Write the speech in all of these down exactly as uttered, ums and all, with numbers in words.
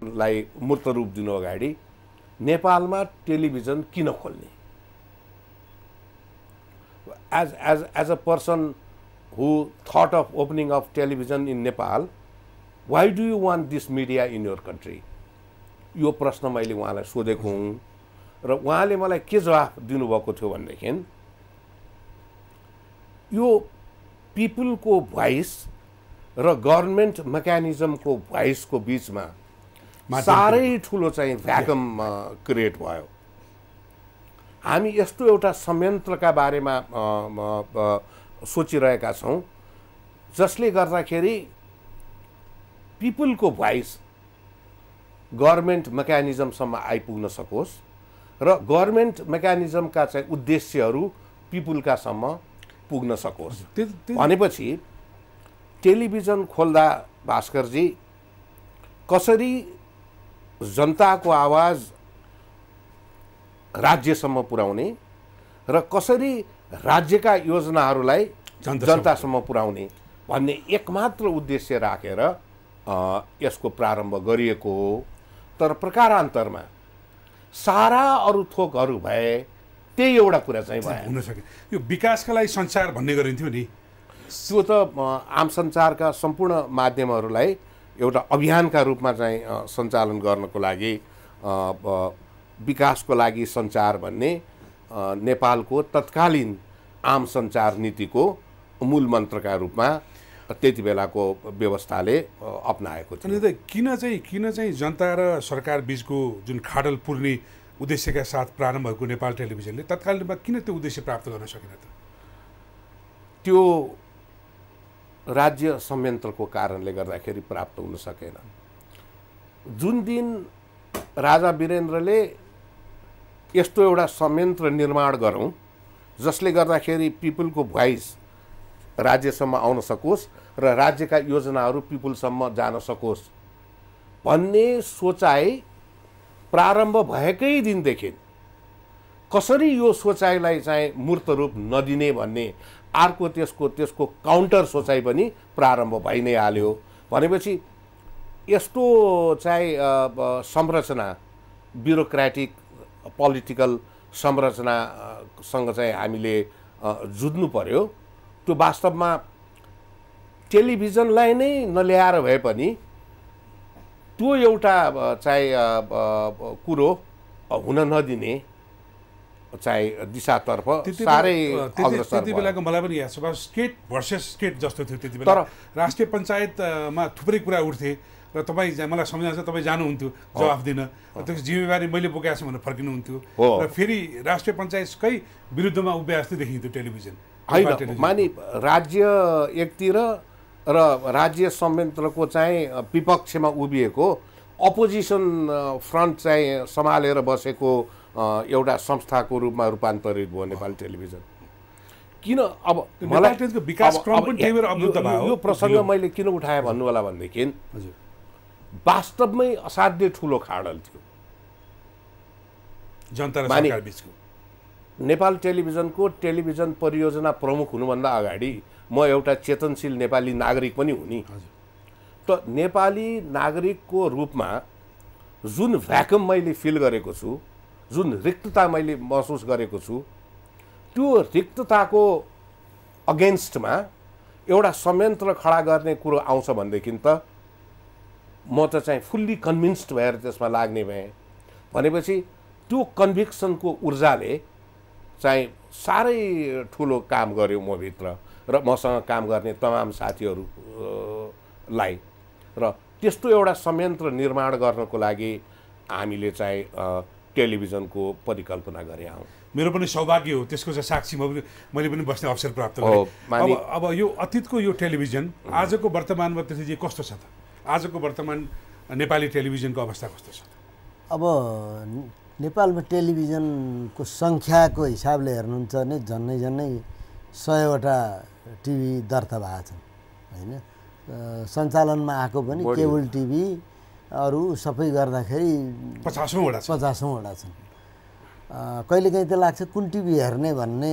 लाई मूर्त रूप दिनु अगाडि नेपालमा टेलिभिजन किन खोल्ने? As as as a person who thought of opening of television in Nepal, why do you want this media in your country? यो प्रश्न मैले उहाँलाई सोधेको हुँ र उहाँले मलाई के जवाफ दिनुभएको थियो भनेदेखि यो पिपुलको भोइस र गभर्नमेन्ट मेकानिजमको भोइसको बिचमा साह्रै ठुलो चाहिँ भ्याकम क्रिएट भयो। हामी यस्तो एउटा संयन्त्रका बारेमा सोचिरहेका छौँ जसले गर्दाखेरि पिपुलको भोइस गभर्नमेन्ट मेकानिजमसम्म आइपुग्न सकोस् र गभर्नमेन्ट मेकानिजमका चाहिँ उद्देश्यहरू पिपुलकासम्म पुग्न सकोस्। भनेपछि टेलिभिजन खोल्दा भास्करजी कसरी जनताको आवाज राज्यसम्म पुर्याउने र कसरी राज्यका योजनाहरूलाई जनतासम्म पुर्याउने भन्ने एकमात्र उद्देश्य राखेर यसको प्रारम्भ गरिएको हो। तर प्रकारान्तरमा सारा अरू थोकहरू भए त्यही एउटा कुरा चाहिँ भयो हुन सके। यो विकासका लागि सञ्चार भन्ने गरिन्थ्यो नि, त्यो त आम सञ्चारका सम्पूर्ण माध्यमहरूलाई एउटा अभियानका रूपमा चाहिँ सञ्चालन गर्नको लागि विकासको लागि सञ्चार भन्ने नेपालको तत्कालीन आम सञ्चार नीतिको मूल मन्त्रका रूपमा त्यति बेलाको व्यवस्थाले अपनाएको थियो। अनि त किन चाहिँ किन चाहिँ जनता र सरकार बीचको जुन खाडल पुर्ने उद्देश्यका साथ प्रारम्भ भएको नेपाल टेलिभिजनले तत्कालीनमा किन त्यो उद्देश्य प्राप्त गर्न सकेन त? त्यो राज्य संयन्त्रको कारणले गर्दाखेरि प्राप्त हुन सकेन। जुन दिन राजा वीरेन्द्रले यस्तो एउटा संयन्त्र निर्माण गरौँ जसले गर्दाखेरि पिपुलको भोइस राज्यसम्म आउन सकोस् र राज्यका योजनाहरू पिपुलसम्म जान सकोस् भन्ने सोचाइ प्रारम्भ भएकै दिनदेखि कसरी यो सोचाइलाई चाहिँ मूर्त रूप नदिने भन्ने अर्को त्यसको त्यसको काउन्टर सोचाइ पनि प्रारम्भ भइ नै हाल्यो। भनेपछि यस्तो चाहिँ संरचना ब्युरोक्रेटिक पोलिटिकल संरचनासँग चाहिँ हामीले जुझ्नु पर्यो। त्यो वास्तवमा टेलिभिजनलाई नै नल्याएर भए पनि त्यो एउटा चाहिँ कुरो हुन नदिने चाहिँ दिशातर्फ साह्रै अग्रसर त्यति बेलाको मलाई पनि याद छ स्टेट भर्सेस स्टेट जस्तो थियो त्यति बेला। राष्ट्रिय पञ्चायतमा थुप्रै कुरा उठ्थे र तपाईँ मलाई सम्झना छ तपाईँ जानुहुन्थ्यो जवाफ दिन, त्यसको जिम्मेवारी मैले बोकेको छु भनेर फर्किनुहुन्थ्यो र फेरि राष्ट्रिय पञ्चायतकै विरुद्धमा उभिए जस्तो देखिन्थ्यो टेलिभिजन। होइन मानि राज्य एकतिर र राज्य संयन्त्रको चाहिँ विपक्षमा उभिएको अपोजिसन फ्रन्ट चाहिँ सम्हालेर बसेको एउटा संस्थाको रूपमा रूपान्तरित भयो नेपाल टेलिभिजन। किन अब मलाई यो प्रसङ्ग मैले किन उठाएँ भन्नु होला भनेदेखि वास्तवमै असाध्यै ठुलो खाडल थियो जनता र सरकार बीचको। नेपाल टेलिभिजनको टेलिभिजन परियोजना प्रमुख हुनुभन्दा अगाडि म एउटा चेतनशील नेपाली नागरिक पनि हुँ। त नेपाली नागरिकको रूपमा जुन भ्याकम मैले फिल गरेको छु, जुन रिक्तता मैले महसुस गरेको छु, त्यो रिक्तताको अगेन्स्टमा एउटा संयन्त्र खडा गर्ने कुरो आउँछ भनेदेखि त म त चाहिँ फुल्ली कन्भिन्स्ड भएर त्यसमा लाग्ने भएँ। भनेपछि त्यो कन्भिक्सनको ऊर्जाले चाहिँ साह्रै ठुलो काम गर्यो म भित्र र मसँग काम गर्ने तमाम साथीहरूलाई र त्यस्तो एउटा संयन्त्र निर्माण गर्नको लागि हामीले चाहिँ टेलिभिजनको परिकल्पना गरे हौँ। मेरो पनि सौभाग्य हो, त्यसको चाहिँ साक्षी म मैले पनि बस्ने अवसर प्राप्त गरेँ। अब अब यो अतीतको यो टेलिभिजन आजको वर्तमानमा त्यसरी कस्तो छ त? आजको वर्तमान नेपाली टेलिभिजनको अवस्था कस्तो छ? अब नेपालमा टेलिभिजनको सङ्ख्याको हिसाबले हेर्नुहुन्छ भने झन्नै झन्नै सयवटा टिभी दर्ता भएको छन् होइन। सञ्चालनमा आएको पनि केबल टिभी अरू सबै गर्दाखेरि पचासौँवटा पचासौँवटा छन्। कहिलेकाहीँ त लाग्छ कुन टिभी हेर्ने भन्ने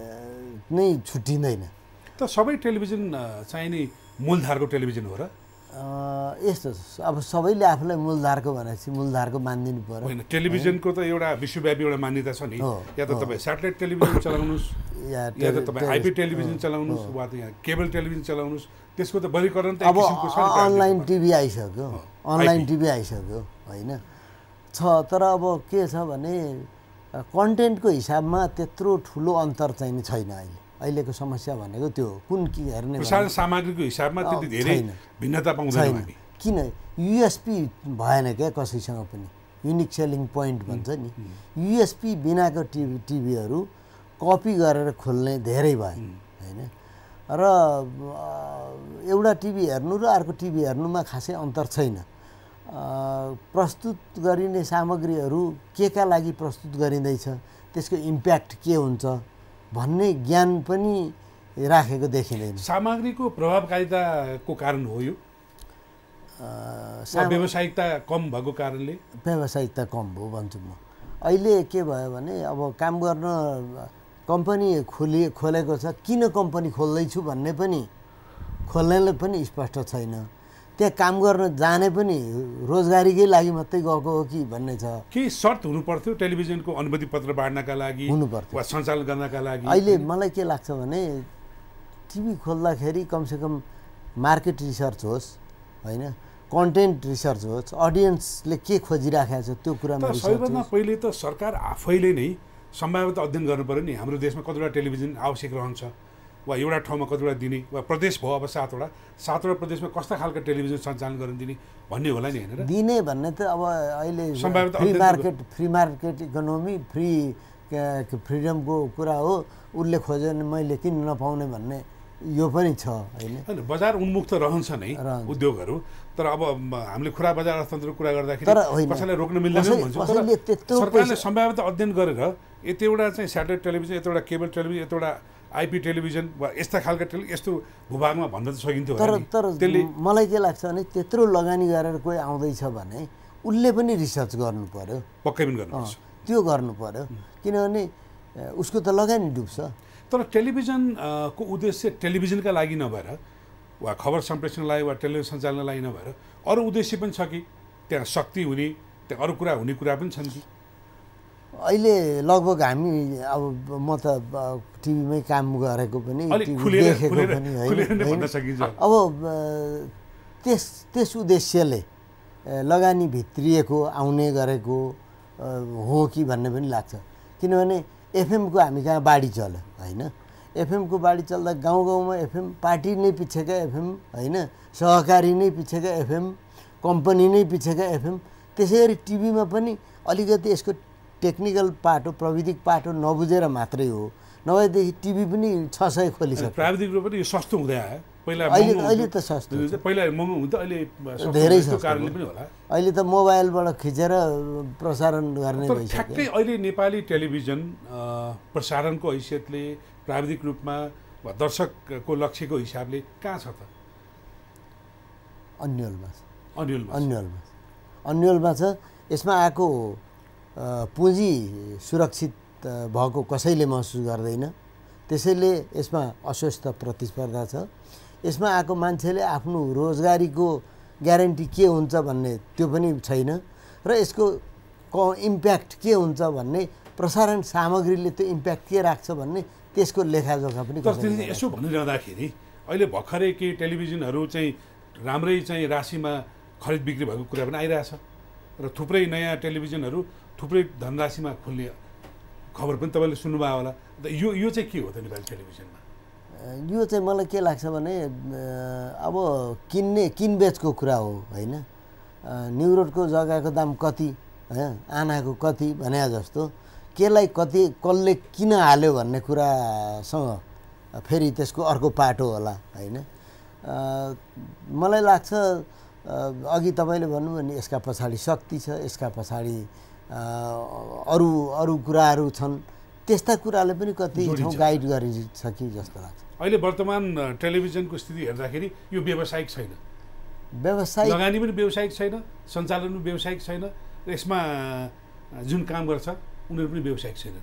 नै छुट्टिँदैन। त सबै टेलिभिजन चाहिँ नि मूलधारको टेलिभिजन हो र? यस्तो अब सबैले आफूलाई मूलधारको भनेपछि मूलधारको मानिदिनु पर्यो होइन टेलिभिजनको त एउटा विश्वव्यापी एउटा मान्यता छ नि या त तपाईँ स्याटेलाइट टेलिभिजन चलाउनुहोस् या त तपाईँ आइपी टेलिभिजन चलाउनुहोस् वा त यहाँ केबल टेलिभिजन चलाउनुहोस् त्यसको त वर्गीकरण त अब अनलाइन टिभी आइसक्यो अनलाइन टिभी आइसक्यो होइन छ तर अब के छ भने कन्टेन्टको हिसाबमा त्यत्रो ठुलो अन्तर चाहिँ छैन अहिले अहिलेको समस्या भनेको त्यो कुन के हेर्ने प्रसारण सामग्रीको हिसाबमा त्यति धेरै भिन्नता पाउँदैन हामी किन युएसपी भएन क्या कसैसँग पनि युनिक सेलिङ पोइन्ट भन्छ नि युएसपी बिनाको टिभी टिभीहरू कपी गरेर खोल्ने धेरै भए होइन र एउटा टिभी हेर्नु र अर्को टिभी हेर्नुमा खासै अन्तर छैन प्रस्तुत गरिने सामग्रीहरू के का लागि प्रस्तुत गरिँदैछ त्यसको इम्प्याक्ट के हुन्छ भन्ने ज्ञान पनि राखेको देखिँदैन सामग्रीको प्रभावकारिताको कारण हो यो व्यावसायिकता कम भएको कारणले व्यावसायिकता कम भयो भन्छु म अहिले के भयो भने अब काम गर्न कम्पनी खोलि खोलेको छ किन कम्पनी खोल्दैछु भन्ने पनि खोल्नेलाई पनि स्पष्ट छैन त्यहाँ काम गर्न जाने पनि रोजगारीकै लागि मात्रै गएको हो कि भन्ने छ के सर्त हुनु पर्थ्यो टेलिभिजनको अनुमति पत्र बाँड्नका लागि हुनु पर्थ्यो वा सञ्चालन गर्नका लागि अहिले मलाई के लाग्छ भने टिभी खोल्दाखेरि कमसेकम मार्केट रिसर्च होस् होइन कन्टेन्ट रिसर्च होस् अडियन्सले के खोजिराखेको छ त्यो कुरामा सबैभन्दा पहिले त सरकार आफैले नै सम्भाव्यता अध्ययन गर्नु पर्यो नि हाम्रो देशमा कतिवटा टेलिभिजन आवश्यक रहन्छ वा एउटा ठाउँमा कतिवटा दिने वा प्रदेश भयो अब सातवटा सातवटा प्रदेशमा कस्ता खालको टेलिभिजन सञ्चालन गर्न दिने भन्ने होला नि होइन दिने भन्ने त अब अहिले free market free market economy free फ्रिडमको कुरा हो उसले खोज्यो भने मैले किन नपाउने भन्ने यो पनि छ होइन होइन बजार उन्मुख त रहन्छ नै उद्योगहरू तर अब हामीले खुला बजार अर्थतन्त्रको कुरा गर्दाखेरि कसैलाई रोक्न मिल्दैन भन्छ तर सरकारले सम्भाव्यता अध्ययन गरेर यतिवटा चाहिँ स्याटेलाइट टेलिभिजन यतिवटा केबल टेलिभिजन यतिवटा आइपी टेलिभिजन वा यस्ता खालका टेलि यस्तो भूभागमा भन्न त सकिन्थ्यो तर तर मलाई के लाग्छ भने त्यत्रो लगानी गरेर कोही आउँदैछ भने उसले पनि रिसर्च गर्नु पर्यो पक्कै पनि गर्नुपर्छ त्यो गर्नु पर्यो किनभने उसको त लगानी डुब्छ तर टेलिभिजनको उद्देश्य टेलिभिजनका लागि नभएर वा खबर सम्प्रेषणलाई वा टेलिभिजन सञ्चालनका लागि नभएर अरू उद्देश्य पनि छ कि त्यहाँ शक्ति हुने त्यहाँ अरू कुरा हुने कुरा पनि छन् कि अहिले लगभग हामी अब म त टिभीमै काम गरेको पनि देखेको पनि होइन अब त्यस त्यस उद्देश्यले लगानी भित्रिएको आउने गरेको हो कि भन्ने पनि लाग्छ किनभने एफएमको हामी कहाँ बाढी चल्यो होइन एफएमको बाढी चल्दा गाउँ गाउँमा एफएम पार्टी नै पिछेका एफएम होइन सहकारी नै पिछेका एफएम कम्पनी नै पिछेका एफएम त्यसै गरी टिभीमा पनि अलिकति यसको टेक्निकल पाटो प्रविधिक पाटो नबुझेर मात्रै हो नभएदेखि टिभी पनि छ सय खोलिसक्यो प्राविधिक रूपमा पनि यो सस्तो हुँदै आयो पहिला अहिले अहिले त सस्तो पहिला महँगो हुन्थ्यो अहिले धेरै सस्तो कारणले पनि होला अहिले त मोबाइलबाट खिचेर प्रसारण गर्ने भइसक्यो ठ्याक्कै अहिले नेपाली टेलिभिजन प्रसारणको हैसियतले प्राविधिक रूपमा वा दर्शकको लक्ष्यको हिसाबले कहाँ छ त अन्यलमा छ अन्यलमा अन्यलमा अन्यलमा छ यसमा आएको पुँजी सुरक्षित भएको कसैले महसुस गर्दैन त्यसैले यसमा अस्वस्थ प्रतिस्पर्धा छ यसमा आएको मान्छेले आफ्नो रोजगारीको ग्यारेन्टी के हुन्छ भन्ने त्यो पनि छैन र यसको क इम्प्याक्ट के हुन्छ भन्ने प्रसारण सामग्रीले त्यो इम्प्याक्ट के राख्छ भन्ने त्यसको लेखाजोखा पनि यसो भनिरहँदाखेरि अहिले भर्खरै केही टेलिभिजनहरू चाहिँ राम्रै चाहिँ राशिमा खरिद बिक्री भएको कुरा पनि आइरहेछ र थुप्रै नयाँ टेलिभिजनहरू थुप्रै धनराशिमा खुल्ने खबर पनि तपाईँले सुन्नुभयो होला यो यो चाहिँ के हो त नेपाली टेलिभिजनमा यो चाहिँ मलाई के लाग्छ भने अब किन्ने किनबेचको कुरा हो होइन न्यु रोडको जग्गाको दाम कति होइन आनाको कति भने जस्तो केलाई कति कसले किन हाल्यो भन्ने कुरासँग फेरि त्यसको अर्को पाटो होला होइन मलाई लाग्छ अघि तपाईँले भन्नुभयो नि यसका पछाडि शक्ति छ यसका पछाडि अरू अरू कुराहरू छन् त्यस्ता कुराले पनि कति ठाउँ गाइड गरिन्छ कि जस्तो लाग्छ अहिले वर्तमान टेलिभिजनको स्थिति हेर्दाखेरि यो व्यावसायिक छैन व्यावसायिक लगानी पनि व्यावसायिक छैन सञ्चालन पनि व्यावसायिक छैन यसमा जुन काम गर्छ उनीहरू पनि व्यावसायिक छैन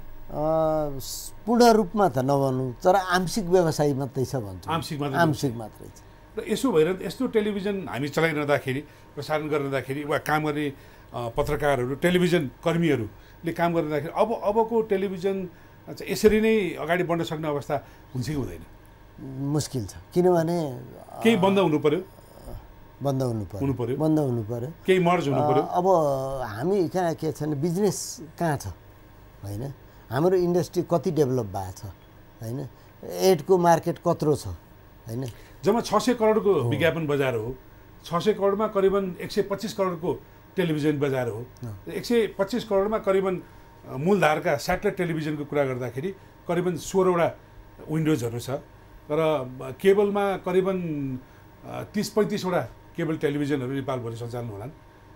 पूर्ण रूपमा त नभनौँ तर आंशिक व्यवसाय मात्रै छ भन्छ आंशिक मात्रै आंशिक मात्रै छ र यसो भएर यस्तो टेलिभिजन हामी चलाइरहँदाखेरि प्रसारण गरिरहँदाखेरि वा काम गर्ने पत्रकारहरू टेलिभिजन कर्मीहरूले काम गरिरहँदाखेरि अब अबको टेलिभिजन चाहिँ यसरी नै अगाडि बढ्न सक्ने अवस्था हुन्छ कि हुँदैन? मुस्किल छ, किनभने केही बन्द हुनु पर्यो, बन्द हुनु पर्यो हुनु पर्यो बन्द हुनु पर्यो केही मर्ज हुनु पर्यो। अब हामी कहाँ के छ भने बिजनेस कहाँ छ होइन, हाम्रो इन्डस्ट्री कति डेभलप भएको छ होइन, एडको मार्केट कत्रो छ होइन। जम्मा छ सय करोडको विज्ञापन बजार हो, छ सय करोडमा करिबन एक सय पच्चिस करोडको टेलिभिजन बजार हो। एक सय पच्चिस करोडमा करिबन मूलधारका स्याटेलाइट टेलिभिजनको कुरा गर्दाखेरि करिबन सोह्रवटा विन्डोजहरू छ र केबलमा करिबन तिस पैँतिसवटा केबल टेलिभिजनहरू नेपालभरि सञ्चालन होलान्।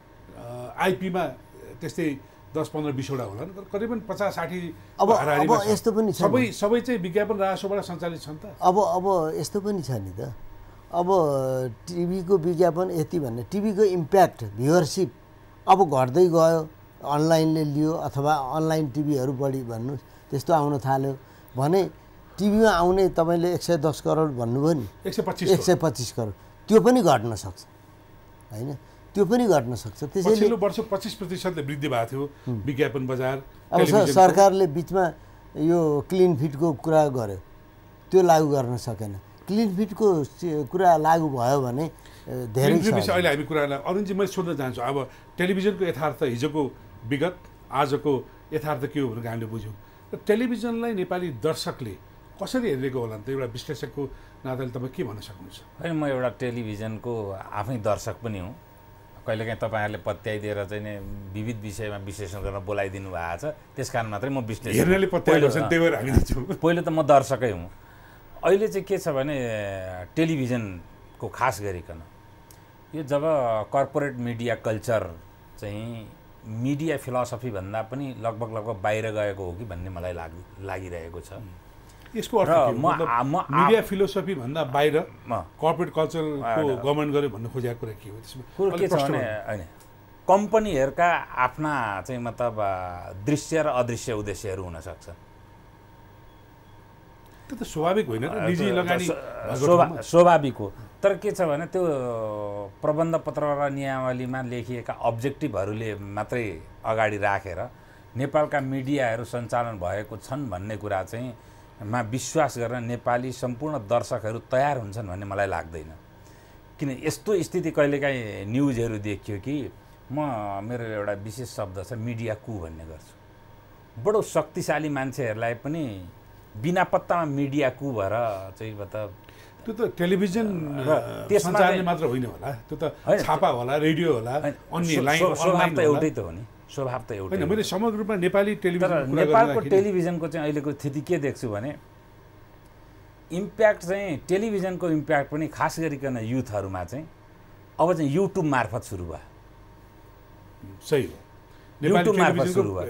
आइपीमा त्यस्तै दस पन्ध्र बिसवटा होलान्, करिबन पचास साठी। अब अब यस्तो पनि छ, सबै सबै चाहिँ विज्ञापन राजस्वबाट सञ्चालित छन् त। अब अब यस्तो पनि छ नि त, अब टिभीको विज्ञापन यति भन्ने टिभीको इम्प्याक्ट भ्युवरसिप अब घट्दै गयो, अनलाइनले लियो अथवा अनलाइन टिभीहरू बढी भन्नु त्यस्तो आउन थाल्यो भने टिभीमा आउने तपाईँले एक सय दस करोड भन्नुभयो नि, एक सय पच्चिस एक सय पच्चिस करोड त्यो पनि घट्न सक्छ होइन, त्यो पनि घट्न सक्छ। त्यसैले पछिल्लो वर्ष पच्चिस प्रतिशतले वृद्धि भएको थियो विज्ञापन बजार। अब सरकारले बिचमा यो क्लिन फिटको कुरा गर्यो, त्यो लागू गर्न सकेन। क्लिन फिटको कुरा लागू भयो भने धेरै विषय अहिले हामी कुरा अरुणजी मैले सोध्न चाहन्छु। अब टेलिभिजनको यथार्थ हिजोको विगत आजको यथार्थ के हो भनेर हामीले बुझ्यौँ र टेलिभिजनलाई नेपाली दर्शकले कसरी हेरेको होला त? एउटा विश्लेषकको नाताले तपाईँ के भन्न सक्नुहुन्छ? होइन, म एउटा टेलिभिजनको आफै दर्शक पनि हुँ। कहिलेकाहीँ तपाईँहरूले पत्याइदिएर चाहिँ नि विविध विषयमा विश्लेषण गर्न बोलाइदिनु भएको छ, त्यस कारण मात्रै म विश्लेषण हेर्नेले पत्याइदिन्छन्, त्यही भएर हामी दिन्छौँ। पहिलो त म दर्शकै हुँ। अहिले चाहिँ के छ भने टेलिभिजनको खास गरिकन यो जब कर्पोरेट मिडिया कल्चर चाहिँ मिडिया फिलोसफी भन्दा पनि लगभग लगभग बाहिर गएको हो कि भन्ने मलाई लाग लागिरहेको छ। यसको अर्थ के हो? मतलब मिडिया फिलोसफी भन्दा बाहिर कर्पोरेट कल्चरको गभर्मेन्ट गर्यो भन्ने खोजेको कुरा के हो? कुरो के छ भने होइन, कम्पनीहरूका आफ्ना चाहिँ मतलब दृश्य र अदृश्य उद्देश्यहरू हुनसक्छ। त्यो त स्वाभाविक होइन र निजी लगानी स्वाभाविक हो। तर के छ भने त्यो प्रबन्ध पत्र र नियमावलीमा लेखिएका अब्जेक्टिभहरूले मात्रै अगाडि राखेर नेपालका मिडियाहरू सञ्चालन भएको छन् भन्ने कुरा चाहिँ मा विश्वास गर्न नेपाली सम्पूर्ण दर्शकहरू तयार हुन्छन् भन्ने मलाई लाग्दैन। किन यस्तो स्थिति कहिलेकाहीँ न्युजहरू देखियो कि म मेरो एउटा विशेष शब्द छ मिडिया कु भन्ने गर्छु। बडो शक्तिशाली मान्छेहरूलाई पनि बिना पत्तामा मिडिया कु भएर चाहिँ मतलब त्यो त टेलिभिजन सञ्चालनले मात्र होइन होला, त्यो त छापा होला, रेडियो होला, अन्य लाइन स्वभाव त एउटै त हो नि, स्वभाव त एउटै। मैले समग्र रूपमा नेपाली टेलिभिजन नेपालको टेलिभिजनको चाहिँ अहिलेको स्थिति के देख्छु भने इम्प्याक्ट चाहिँ टेलिभिजनको इम्प्याक्ट पनि खास गरिकन युथहरूमा चाहिँ अब चाहिँ युट्युब मार्फत सुरु भयो। सही हो, युट्युब मार्फत सुरु भयो।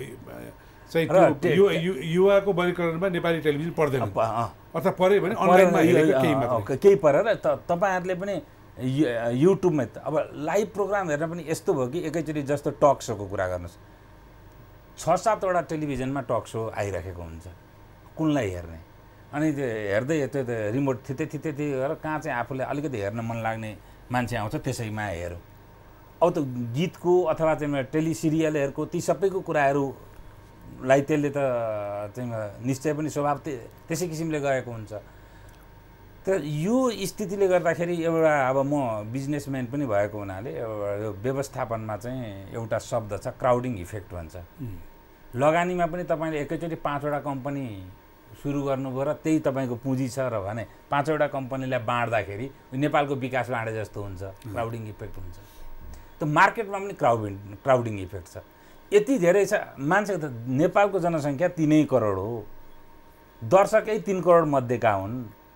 युवाको वर्गीकरणमा नेपाली टेलिभिजन पर्दैन, अथवा पऱ्यो भने अनलाइनमा केही मात्र केही परेर तपाईँहरूले पनि युट्युबमा अब लाइभ प्रोग्राम हेर्न पनि यस्तो भयो कि एकैचोटि जस्तो टक सोको कुरा गर्नुहोस्, छ सातवटा टेलिभिजनमा टक सो आइराखेको हुन्छ, कुनलाई हेर्ने? अनि त्यो हेर्दै त्यो रिमोट थितै थितै थितै गरेर कहाँ चाहिँ आफूले अलिकति हेर्न मन लाग्ने मान्छे आउँछ त्यसैमा हेरौँ। अब त गीतको अथवा चाहिँ टेलिसिरियलहरूको ती सबैको कुराहरूलाई त्यसले त चाहिँ निश्चय पनि स्वभाव त्यसै किसिमले गएको हुन्छ। तर यो स्थितिले गर्दाखेरि एउटा अब म बिजनेसम्यान पनि भएको हुनाले यो व्यवस्थापनमा चाहिँ एउटा शब्द छ क्राउडिङ इफेक्ट भन्छ। लगानीमा पनि तपाईँले एकैचोटि पाँचवटा कम्पनी सुरु गर्नुभयो र त्यही तपाईँको पुँजी छ र भने पाँचवटा कम्पनीलाई बाँड्दाखेरि नेपालको विकास बाँडे जस्तो हुन्छ, क्राउडिङ इफेक्ट हुन्छ। त मार्केटमा पनि क्राउडिङ क्राउडिङ इफेक्ट छ। यति धेरै छ, मान्छे त नेपालको जनसङ्ख्या तिनै करोड हो, दर्शकै तिन करोड मध्येका हुन्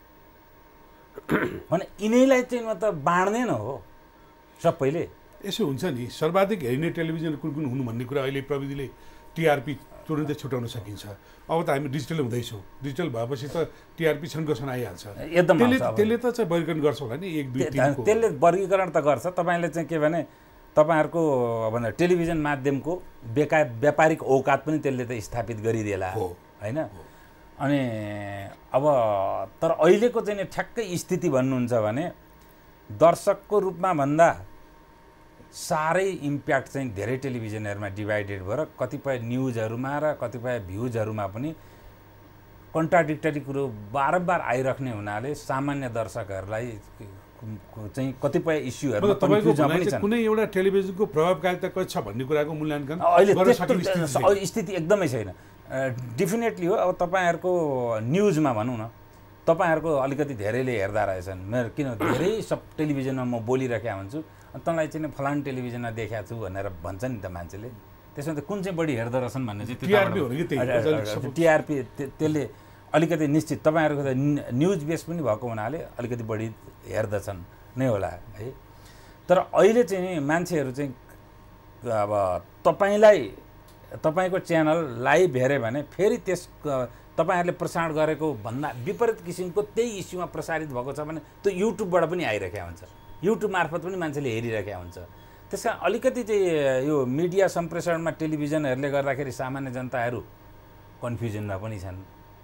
भने यिनैलाई चाहिँ मतलब बाँड्दैन हो सबैले। यसो हुन्छ नि, सर्वाधिक हेरिने टेलिभिजन कुन कुन हुनु भन्ने कुरा अहिले प्रविधिले टिआरपी तुरुन्तै छुटाउन सकिन्छ। अब त हामी डिजिटल हुँदैछौँ, डिजिटल भएपछि त टिआरपी छनकसन आइहाल्छ। एकदम त्यसले त चाहिँ वर्गीकरण गर्छ होला नि, एक दुई तिनको त्यसले वर्गीकरण त गर्छ। तपाईँले चाहिँ के भने तपाईँहरूको भने टेलिभिजन माध्यमको बेका व्यापारिक औकात पनि त्यसले त स्थापित गरिदिएला होइन। अनि अब तर अहिलेको चाहिँ ठ्याक्कै स्थिति भन्नुहुन्छ भने दर्शकको रूपमा भन्दा साह्रै इम्प्याक्ट चाहिँ धेरै टेलिभिजनहरूमा डिभाइडेड भएर कतिपय न्युजहरूमा र कतिपय भ्युजहरूमा पनि कन्ट्राडिक्टरी कुरो बारम्बार आइराख्ने हुनाले सामान्य दर्शकहरूलाई चाहिँ कतिपय इस्युहरूमा कन्फ्युजन पनि छन्। कुनै एउटा टेलिभिजनको प्रभावकारिता कति छ भन्ने कुराको मूल्याङ्कन अहिले त्यस्तो स्थिति एकदमै छैन। डेफिनेटली हो। अब तपाईँहरूको न्युजमा भनौँ न, तपाईँहरूको अलिकति धेरैले हेर्दा रहेछन्। मेरो किन धेरै सब टेलिभिजनमा म बोलिरहेको हुन्छु, अनि तँलाई चाहिँ फलान टेलिभिजनमा देखाएको छु भनेर भन्छ नि त मान्छेले। त्यसमा त कुन चाहिँ बढी हेर्दो रहेछन् भन्ने चाहिँ टिआरपी त्यसले अलिकति निश्चित तपाईँहरूको त न्युज बेस पनि भएको हुनाले अलिकति बढी हेर्दछन् नै होला है। तर अहिले चाहिँ मान्छेहरू चाहिँ अब तपाईँलाई तपाईँको च्यानल लाइभ हेऱ्यो भने फेरि त्यस तपाईँहरूले प्रसारण गरेको भन्दा विपरीत किसिमको त्यही इस्युमा प्रसारित भएको छ भने त्यो युट्युबबाट पनि आइरहेको हुन्छ, युट्युब मार्फत पनि मान्छेले हेरिरहेको हुन्छ। त्यस कारण अलिकति चाहिँ यो मिडिया सम्प्रेषणमा टेलिभिजनहरूले गर्दाखेरि सामान्य जनताहरू कन्फ्युजनमा पनि छन्।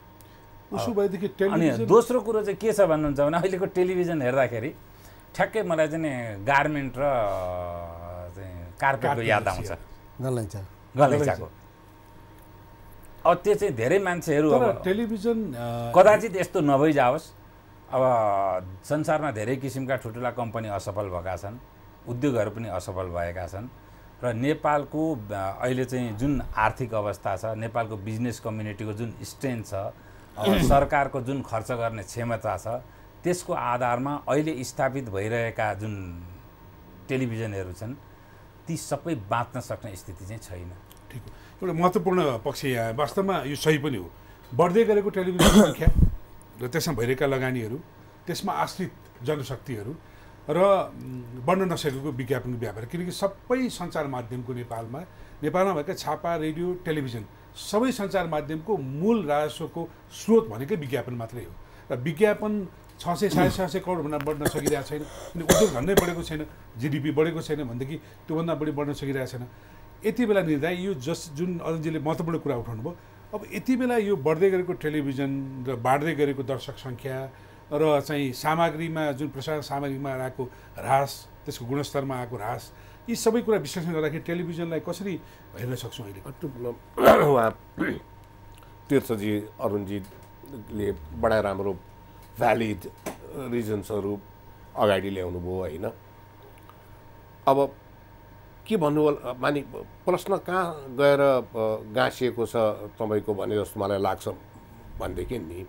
अनि दोस्रो कुरो चाहिँ के छ भन्नुहुन्छ भने अहिलेको टेलिभिजन हेर्दाखेरि ठ्याक्कै मलाई चाहिँ गार्मेन्ट र चाहिँ कार्पेटको याद आउँछ, गलैँचा गलैँचाको। अब त्यो चाहिँ धेरै मान्छेहरू अब टेलिभिजन कदाचित यस्तो नभइजाओस्। अब संसारमा धेरै किसिमका ठुल्ठुला कम्पनी असफल भएका छन्, उद्योगहरू पनि असफल भएका छन् र नेपालको अहिले चाहिँ जुन आर्थिक अवस्था छ, नेपालको बिजनेस कम्युनिटीको जुन स्ट्रेन्थ छ, सरकारको जुन खर्च गर्ने क्षमता छ, त्यसको आधारमा अहिले स्थापित भइरहेका जुन टेलिभिजनहरू छन् ती सबै बाँच्न सक्ने स्थिति चाहिँ छैन। ठिक हो। एउटा महत्त्वपूर्ण पक्ष यहाँ वास्तवमा यो सही पनि हो। बढ्दै गरेको टेलिभिजन सङ्ख्या र त्यसमा भइरहेका लगानीहरू, त्यसमा आश्रित जनशक्तिहरू र बढ्न नसकेको विज्ञापनको व्यापार, किनकि सबै सञ्चार माध्यमको नेपालमा नेपालमा भएका छापा, रेडियो, टेलिभिजन सबै सञ्चार माध्यमको मूल राजस्वको स्रोत भनेकै विज्ञापन मात्रै हो। र विज्ञापन छ सय साढे छ सय करोडभन्दा बढ्न सकिरहेको छैन, किन उद्योग धन्दै बढेको छैन, जिडिपी बढेको छैन भनेदेखि त्योभन्दा बढी बढ्न सकिरहेको छैन। यति बेला निर्णय यो जस जुन अरुणजीले महत्त्वपूर्ण कुरा उठाउनु भयो, अब यति बेला यो बढ्दै गरेको टेलिभिजन र बाढ्दै गरेको दर्शक सङ्ख्या र चाहिँ सामग्रीमा जुन प्रसारण सामग्रीमा आएको ह्रास, त्यसको गुणस्तरमा आएको ह्रास, यी सबै कुरा विश्लेषण गर्दाखेरि टेलिभिजनलाई कसरी हेर्न सक्छौँ अहिले? उहाँ तीर्थजी अरुणजीले बडा राम्रो भ्यालिड रिजन्सहरू अगाडि ल्याउनु भयो होइन। अब के भन्नु होला मानि प्रश्न कहाँ गएर गाँसिएको छ तपाईँको भने जस्तो मलाई लाग्छ भनेदेखि नि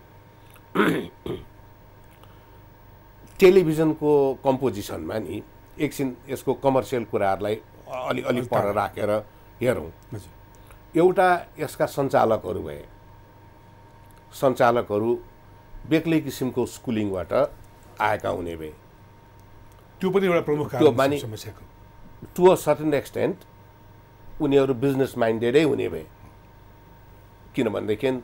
टेलिभिजनको कम्पोजिसनमा नि एकछिन यसको कमर्सियल कुराहरूलाई अलि अलि पर राखेर हेरौँ। एउटा यसका सञ्चालकहरू भए, सञ्चालकहरू बेग्लै किसिमको स्कुलिङबाट आएका हुने भए, त्यो पनि एउटा प्रमुख त्यो मानि टु अ सर्टेन एक्सटेन्ट उनीहरू बिजनेस माइन्डेडै हुने भए। किनभनेदेखि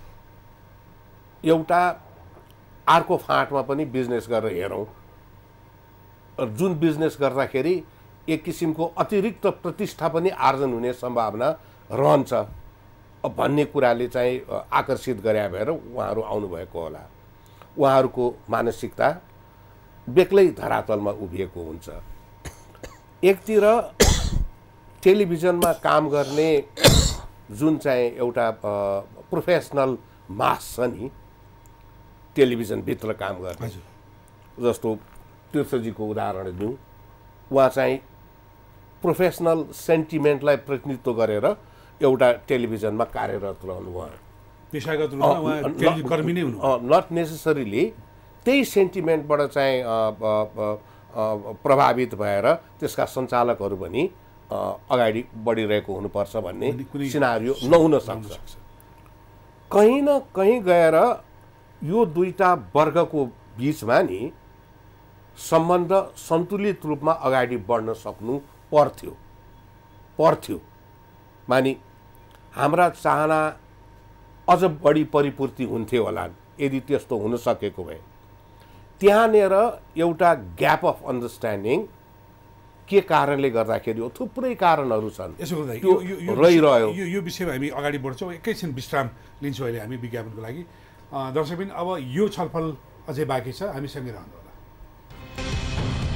एउटा अर्को फाँटमा पनि बिजनेस गरेर हेरौँ, जुन बिजनेस गर्दाखेरि एक किसिमको अतिरिक्त प्रतिष्ठा पनि आर्जन हुने सम्भावना रहन्छ भन्ने कुराले चाहिँ आकर्षित गरे भएर उहाँहरू आउनुभएको होला। उहाँहरूको मानसिकता बेग्लै धरातलमा उभिएको हुन्छ। एकतिर टेलिभिजनमा काम गर्ने जुन चाहिँ एउटा प्रोफेसनल मास छ नि टेलिभिजनभित्र काम गर्ने, जस्तो तीर्थजीको उदाहरण दिउँ, उहाँ चाहिँ प्रोफेसनल सेन्टिमेन्टलाई प्रतिनिधित्व गरेर एउटा टेलिभिजनमा कार्यरत रहनुभयो। पेशागत रूपमा कर्मी नै हुनु, नट नेसेसरीली त्यही सेन्टिमेन्टबाट चाहिँ प्रभावित भएर त्यसका सञ्चालकहरू पनि अगाडि बढिरहेको हुनुपर्छ भन्ने सिनारियो नहुन सक्छ। कहीँ न कहीँ गएर यो दुईटा वर्गको बिचमा नि सम्बन्ध सन्तुलित रूपमा अगाडि बढ्न सक्नु पर्थ्यो पर्थ्यो मानि हाम्रा चाहना अझ बढी परिपूर्ति हुन्थ्यो होला यदि त्यस्तो हुन सकेको भए। त्यहाँनिर एउटा ग्याप अफ अन्डरस्ट्यान्डिङ के कारणले गर्दाखेरि हो, थुप्रै कारणहरू छन्। यसो गर्दा त्यो रहिरह्यो। यो यो विषयमा हामी अगाडि बढ्छौँ, एकैछिन विश्राम लिन्छौँ अहिले हामी विज्ञापनको लागि। दर्शकबिन अब यो छलफल अझै बाँकी छ, हामीसँगै रहनु होला।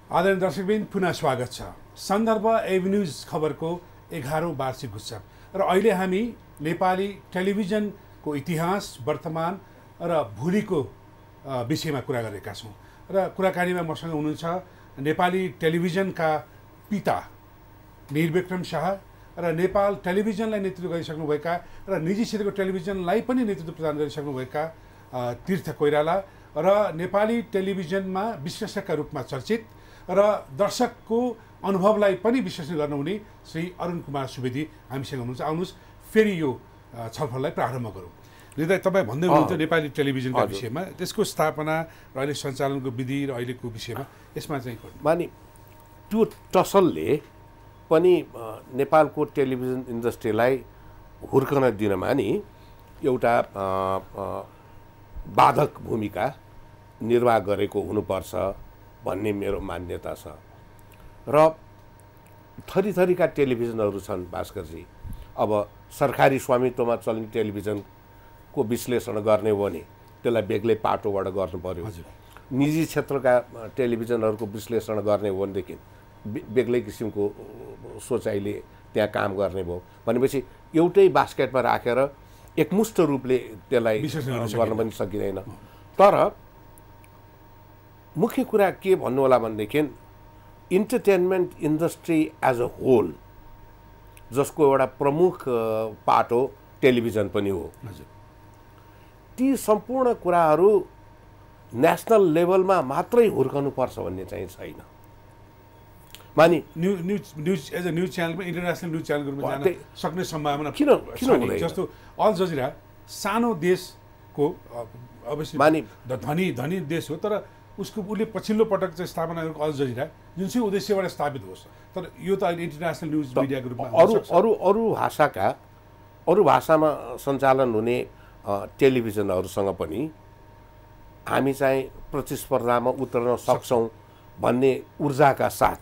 आदरणीय दर्शकबिन पुनः स्वागत छ। सन्दर्भ एभिन्यूज खबरको एघारौँ वार्षिक उत्सव र अहिले हामी नेपाली टेलिभिजनको इतिहास, वर्तमान र भोलिको विषयमा कुरा गरेका छौँ र कुराकानीमा मसँग हुनुहुन्छ नेपाली टेलिभिजनका पिता वीरविक्रम शाह र नेपाल टेलिभिजनलाई नेतृत्व गरिसक्नुभएका र निजी क्षेत्रको टेलिभिजनलाई पनि नेतृत्व प्रदान गरिसक्नुभएका तीर्थ कोइराला र नेपाली टेलिभिजनमा विश्लेषकका रूपमा चर्चित र दर्शकको अनुभवलाई पनि विश्लेषण गर्नुहुने श्री अरुण कुमार सुवेदी हामीसँग हुनुहुन्छ। आउनुहोस् फेरि यो छलफललाई प्रारम्भ गरौँ। हृदय, तपाईँ भन्दै हुनुहुन्छ नेपाली टेलिभिजनका विषयमा, त्यसको स्थापना र अहिले सञ्चालनको विधि र अहिलेको विषयमा यसमा चाहिँ मानि त्यो टसलले पनि नेपालको टेलिभिजन इन्डस्ट्रीलाई हुर्कन दिनमा नि एउटा बाधक भूमिका निर्वाह गरेको हुनुपर्छ भन्ने मेरो मान्यता छ। र थरी थरीका टेलिभिजनहरू छन् भास्करजी। अब सरकारी स्वामित्वमा चल्ने टेलिभिजनको विश्लेषण गर्ने हो भने त्यसलाई बेग्लै पाटोबाट गर्नु पर्यो। निजी क्षेत्रका टेलिभिजनहरूको विश्लेषण गर्ने हो भनेदेखि बेग्लै किसिमको सोचाइले त्यहाँ काम गर्ने भयो भनेपछि एउटै बास्केटमा राखेर एकमुष्ट रूपले त्यसलाई गर्न पनि सकिँदैन। तर मुख्य कुरा के भन्नु होला भनेदेखि entertainment industry as a whole, जसको एउटा प्रमुख पाटो टेलिभिजन पनि हो, ती सम्पूर्ण कुराहरू नेसनल लेभलमा मात्रै हुर्कनुपर्छ भन्ने चाहिँ छैन। मानि new news news as a news च्यानलमा इन्टरनेसनल न्युज च्यानलको रूपमा जान सक्ने सम्भावना किन किन हुँदैन? जस्तो अल जजिरा सानो देशको अवश्य मानि धनी धनी देश हो, तर उसको उसले पछिल्लो पटक चाहिँ स्थापना गरेको अल जजिरा जुन चाहिँ उद्देश्यबाट स्थापित होस्, तर यो त अहिले इन्टरनेसनल न्युज मिडियाको रूपमा अरू अरू अरू भाषाका अरू भाषामा सञ्चालन हुने टेलिभिजनहरूसँग पनि हामी चाहिँ प्रतिस्पर्धामा उत्रन सक्छौँ भन्ने ऊर्जाका साथ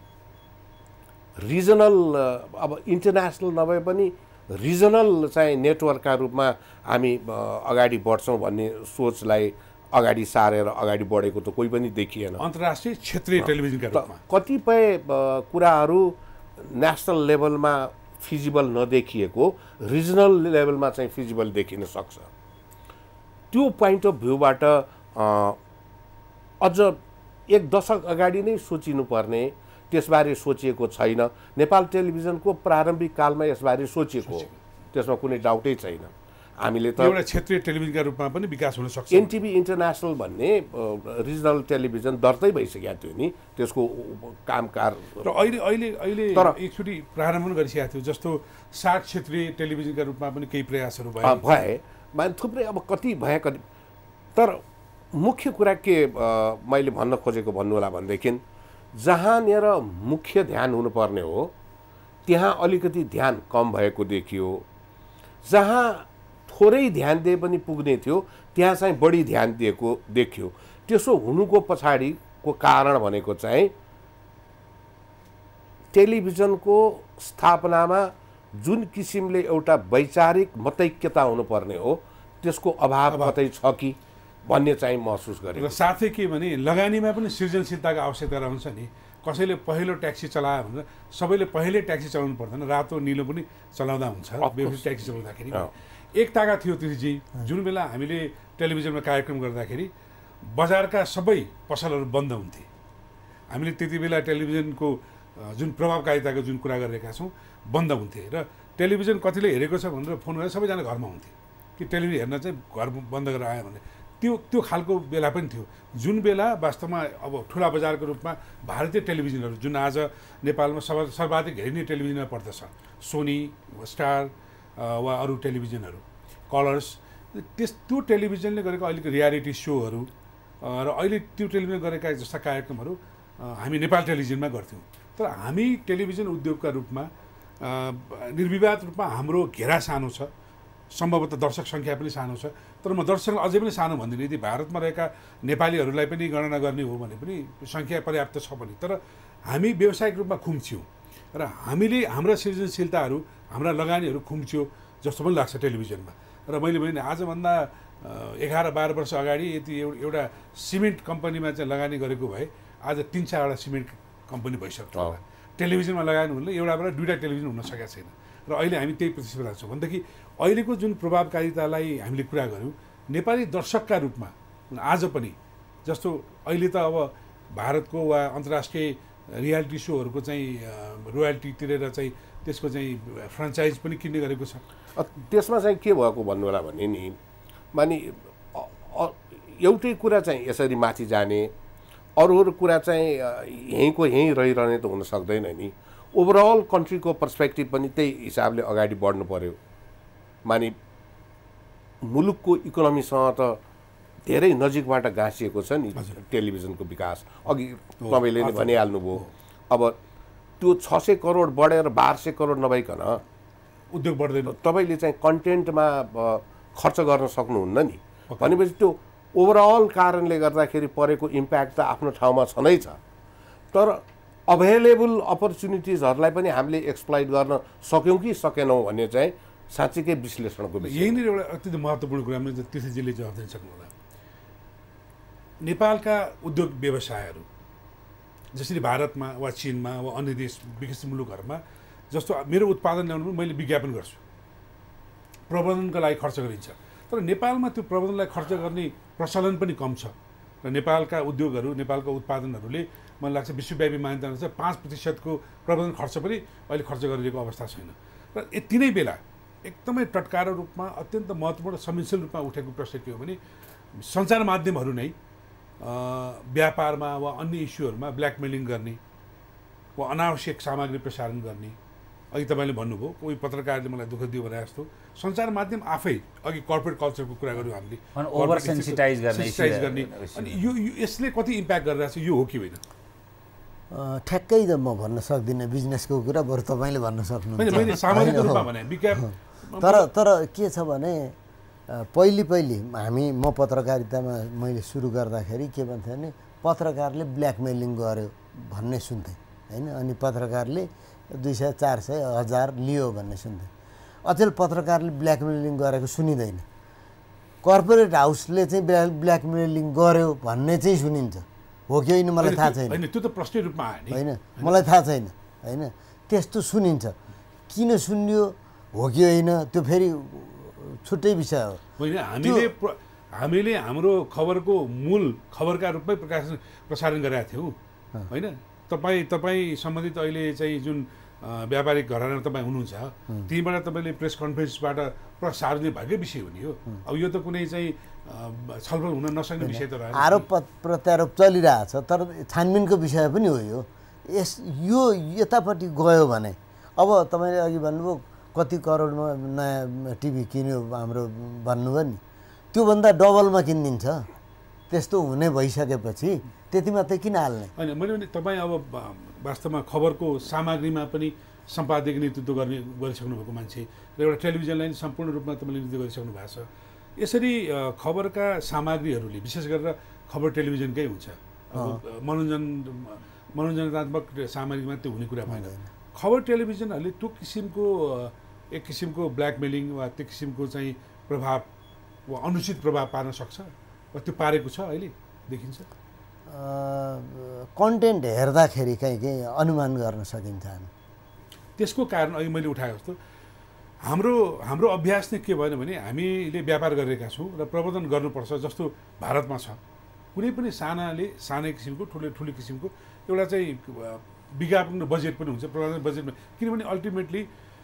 रिजनल, अब इन्टरनेसनल नभए पनि रिजनल चाहिँ नेटवर्कका रूपमा हामी अगाडि बढ्छौँ भन्ने सोचलाई अगाडि सारेर अगाडि बढेको त कोही पनि देखिएन। अन्तर्राष्ट्रिय क्षेत्रीय टेलिभिजनका रूपमा कतिपय कुराहरू नेसनल लेभलमा फिजिबल नदेखिएको रिजनल लेभलमा चाहिँ फिजिबल देखिन सक्छ। त्यो पोइन्ट अफ भ्यूबाट अझ एक दशक अगाडि नै सोचिनुपर्ने, त्यसबारे सोचिएको छैन। नेपाल टेलिभिजनको प्रारम्भिक कालमा यसबारे सोचिएको, त्यसमा कुनै डाउटै छैन। हामीले त एउटा क्षेत्रीय टेलिभिजनका रूपमा पनि विकास हुन सक्छ। एनटिभी इन्टरनेसनल भन्ने रिजनल टेलिभिजन दर्तै भइसकेको थियो नि, त्यसको कामकार र अहिले अहिले अहिले तर एकचोटि प्रारम्भ पनि गरिसकेको थियो। जस्तो सात क्षेत्रीय टेलिभिजनका रूपमा पनि केही प्रयासहरू भए भए मान थुप्रै, अब कति भए कति। तर मुख्य कुरा के मैले भन्न खोजेको भन्नु होला भनेदेखि जहाँनिर मुख्य ध्यान हुनुपर्ने हो त्यहाँ अलिकति ध्यान कम भएको देखियो, जहाँ थोरै ध्यान दिए पनि पुग्ने थियो त्यहाँ चाहिँ बढी ध्यान दिएको देखियो। त्यसो हुनुको पछाडिको कारण भनेको चाहिँ टेलिभिजनको स्थापनामा जुन किसिमले एउटा वैचारिक मतैक्यता हुनुपर्ने हो त्यसको अभाव कतै छ कि भन्ने चाहिँ महसुस गरेँ। र साथै के भने लगानीमा पनि सृजनशीलताको आवश्यकता रहन्छ नि। कसैले पहिलो ट्याक्सी चलायो भने सबैले पहिल्यै ट्याक्सी चलाउनु पर्दैन, रातो निलो पनि चलाउँदा हुन्छ। बेहुसी ट्याक्सी चलाउँदाखेरि एक ताका थियो तिर्जी, जुन बेला हामीले टेलिभिजनमा कार्यक्रम गर्दाखेरि बजारका सबै पसलहरू बन्द हुन्थे। हामीले त्यति बेला टेलिभिजनको जुन प्रभावकारिताको जुन कुरा गरिरहेका छौँ बन्द हुन्थे र टेलिभिजन कतिले हेरेको छ भनेर फोन गरेर सबैजना घरमा हुन्थे कि टेलिभिजन हेर्न चाहिँ घर बन्द गरेर आयो भने त्यो त्यो खालको बेला पनि थियो। जुन बेला वास्तवमा अब ठुला बजारको रूपमा भारतीय टेलिभिजनहरू जुन आज नेपालमा सर्वा सर्वाधिक हेरिने टेलिभिजनमा पर्दछ, सोनी, स्टार वा अरू टेलिभिजनहरू, कलर्स, त्यस त्यो टेलिभिजनले गरेको अहिलेको रियालिटी सोहरू र अहिले त्यो टेलिभिजन गरेका जस्ता कार्यक्रमहरू हामी नेपाल टेलिभिजनमा गर्थ्यौँ। तर हामी टेलिभिजन उद्योगका रूपमा निर्विवाद रूपमा हाम्रो घेरा सानो छ, सम्भवतः दर्शक सङ्ख्या पनि सानो छ। तर म दर्शक अझै पनि सानो भन्दिनँ। यदि भारतमा रहेका नेपालीहरूलाई पनि गणना गर्ने हो भने पनि सङ्ख्या पर्याप्त छ भने, तर हामी व्यावसायिक रूपमा खुम्च्यौँ र हामीले हाम्रा सृजनशीलताहरू, हाम्रा लगानीहरू खुम्च्यो जस्तो पनि लाग्छ टेलिभिजनमा। र मैले भने आजभन्दा एघार बाह्र वर्ष अगाडि यदि एउटा सिमेन्ट कम्पनीमा चाहिँ लगानी गरेको भए आज तिन चारवटा सिमेन्ट कम्पनी भइसक्यो होला। टेलिभिजनमा लगाएन भने एउटाबाट दुईवटा टेलिभिजन हुन सकेको छैन र अहिले हामी त्यही प्रतिस्पर्धा छौँ भनेदेखि अहिलेको जुन प्रभावकारितालाई हामीले कुरा गऱ्यौँ नेपाली दर्शकका रूपमा आज पनि जस्तो अहिले त अब भारतको वा अन्तर्राष्ट्रिय रियालिटी सोहरूको चाहिँ रोयल्टी तिरेर चाहिँ त्यसको चाहिँ फ्रेन्चाइज पनि किन्ने गरेको छ। त्यसमा चाहिँ के भएको भन्नु होला भने नि मानि एउटै कुरा चाहिँ यसरी माथि जाने अरू अरू कुरा चाहिँ यहीँको यहीँ रहिरहने त हुन सक्दैन नि। ओभरअल कन्ट्रीको पर्सपेक्टिभ पनि त्यही हिसाबले अगाडि बढ्नु पर्यो। मानि मुलुकको इकोनोमीसँग त धेरै नजिकबाट गाँसिएको छ नि टेलिभिजनको विकास। अघि तपाईँले नै भनिहाल्नुभयो अब त्यो छ सय करोड बढेर बाह्र सय करोड नभइकन उद्योग बढ्दैन। तपाईँले चाहिँ कन्टेन्टमा खर्च गर्न सक्नुहुन्न नि भनेपछि त्यो ओभरअल कारणले गर्दाखेरि परेको इम्प्याक्ट त आफ्नो ठाउँमा छँदै छ तर अभाइलेबल अपर्च्युनिटिजहरूलाई पनि हामीले एक्सप्लोइट गर्न सक्यौँ कि सकेनौँ भन्ने चाहिँ साँच्चीकै विश्लेषणको विषय। यहीँनिर एउटा अत्यन्त महत्त्वपूर्ण कुरामा तीर्थजीले जवाफ दिन सक्नुहोला। नेपालका उद्योग व्यवसायहरू जसरी भारतमा वा चीनमा वा अन्य देश विकसित मुलुकहरूमा जस्तो मेरो उत्पादन ल्याउनुमा मैले विज्ञापन गर्छु, प्रबन्धनका लागि खर्च गरिन्छ तर नेपालमा त्यो प्रबन्धनलाई खर्च गर्ने प्रचलन पनि कम छ र नेपालका उद्योगहरू नेपालका उत्पादनहरूले मलाई लाग्छ विश्वव्यापी मान्यता अनुसार पाँच प्रतिशतको प्रबन्धन खर्च पनि अहिले खर्च गरिरहेको अवस्था छैन र यति नै बेला एकदमै टटकार रूपमा अत्यन्त महत्त्वपूर्ण संवेदनशील रूपमा उठेको प्रश्न के हो भने सञ्चार माध्यमहरू नै व्यापारमा वा अन्य इस्युहरूमा ब्ल्याकमेलिङ गर्ने वा अनावश्यक सामग्री प्रसारण गर्ने। अघि तपाईँले भन्नुभयो कोही पत्रकारले मलाई दुःख दियो भने जस्तो सञ्चार माध्यम आफै अघि कर्पोरेट कल्चरको कुरा गऱ्यौँ हामीले ओभर सेन्सिटाइज गर्ने अनि यो यसले कति इम्प्याक्ट गरिरहेको छ यो हो कि होइन? ठ्याक्कै त म भन्न सक्दिनँ बिजनेसको कुरा बरु तपाईँले भन्न सक्नुहुन्छ। तर तर के छ भने पहिले पहिले हामी म पत्रकारितामा मैले सुरु गर्दाखेरि के भन्थेँ भने पत्रकारले ब्ल्याकमेलिङ गर्यो भन्ने सुन्थेँ होइन अनि पत्रकारले दुई सय चार सय हजार लियो भन्ने सुन्थेँ। अचेल पत्रकारले ब्ल्याकमेलिङ गरेको सुनिँदैन, कर्पोरेट हाउसले चाहिँ ब्ल्याकमेलिङ गर्यो भन्ने चाहिँ सुनिन्छ। हो कि होइन मलाई थाहा छैन, त्यो त प्रश्न रूपमा आयो होइन मलाई थाहा छैन होइन त्यस्तो सुनिन्छ। किन सुन्यो हो कि होइन त्यो फेरि छुट्टै विषय हो। होइन हामीले हामीले हाम्रो खबरको मूल खबरका रूपमै प्रकाशन प्रसारण गरेका थियौँ होइन। तपाईँ तपाईँ सम्बन्धित अहिले चाहिँ जुन व्यापारिक घरानामा तपाईँ हुनुहुन्छ त्यहीँबाट तपाईँले प्रेस कन्फरेन्सबाट पुरा सार्वजनिक भएकै विषय हो नि यो। अब यो त कुनै चाहिँ छलफल हुन नसक्ने विषय त रहेन। आरोप प्रत्यारोप चलिरहेछ तर छानबिनको विषय पनि हो यो। यस यो यतापट्टि गयो भने अब तपाईँले अघि भन्नुभयो कति करोडमा नयाँ टिभी किन्यो हाम्रो भन्नुभयो नि त्योभन्दा डबलमा किनिदिन्छ। त्यस्तो हुने भइसकेपछि त्यति मात्रै किन हाल्ने? होइन मैले भने तपाईँ अब वास्तवमा खबरको सामग्रीमा पनि सम्पादकीय नेतृत्व गर्ने गरिसक्नु भएको मान्छे र एउटा टेलिभिजनलाई सम्पूर्ण रूपमा तपाईँले नेतृत्व गरिसक्नु भएको छ। यसरी खबरका सामग्रीहरूले विशेष गरेर खबर टेलिभिजनकै हुन्छ। अब मनोरञ्जन मनोरञ्जनात्मक सामग्रीमा त्यो हुने कुरा भएन। खबर टेलिभिजनहरूले त्यो किसिमको एक किसिमको ब्ल्याकमेलिङ वा त्यो किसिमको चाहिँ प्रभाव वा अनुचित प्रभाव पार्न सक्छ वा त्यो पारेको छ अहिले देखिन्छ। कन्टेन्ट हेर्दाखेरि कहीँ कहीँ अनुमान गर्न सकिन्छ हामी। त्यसको कारण अघि मैले उठाएको जस्तो हाम्रो हाम्रो अभ्यास नै के भएन भने हामीले व्यापार गरिरहेका छौँ र प्रबन्धन गर्नुपर्छ जस्तो भारतमा छ। कुनै पनि सानाले सानै किसिमको ठुलो ठुलो किसिमको एउटा चाहिँ विज्ञापन बजेट पनि हुन्छ प्रबन्धन बजेटमा किनभने अल्टिमेटली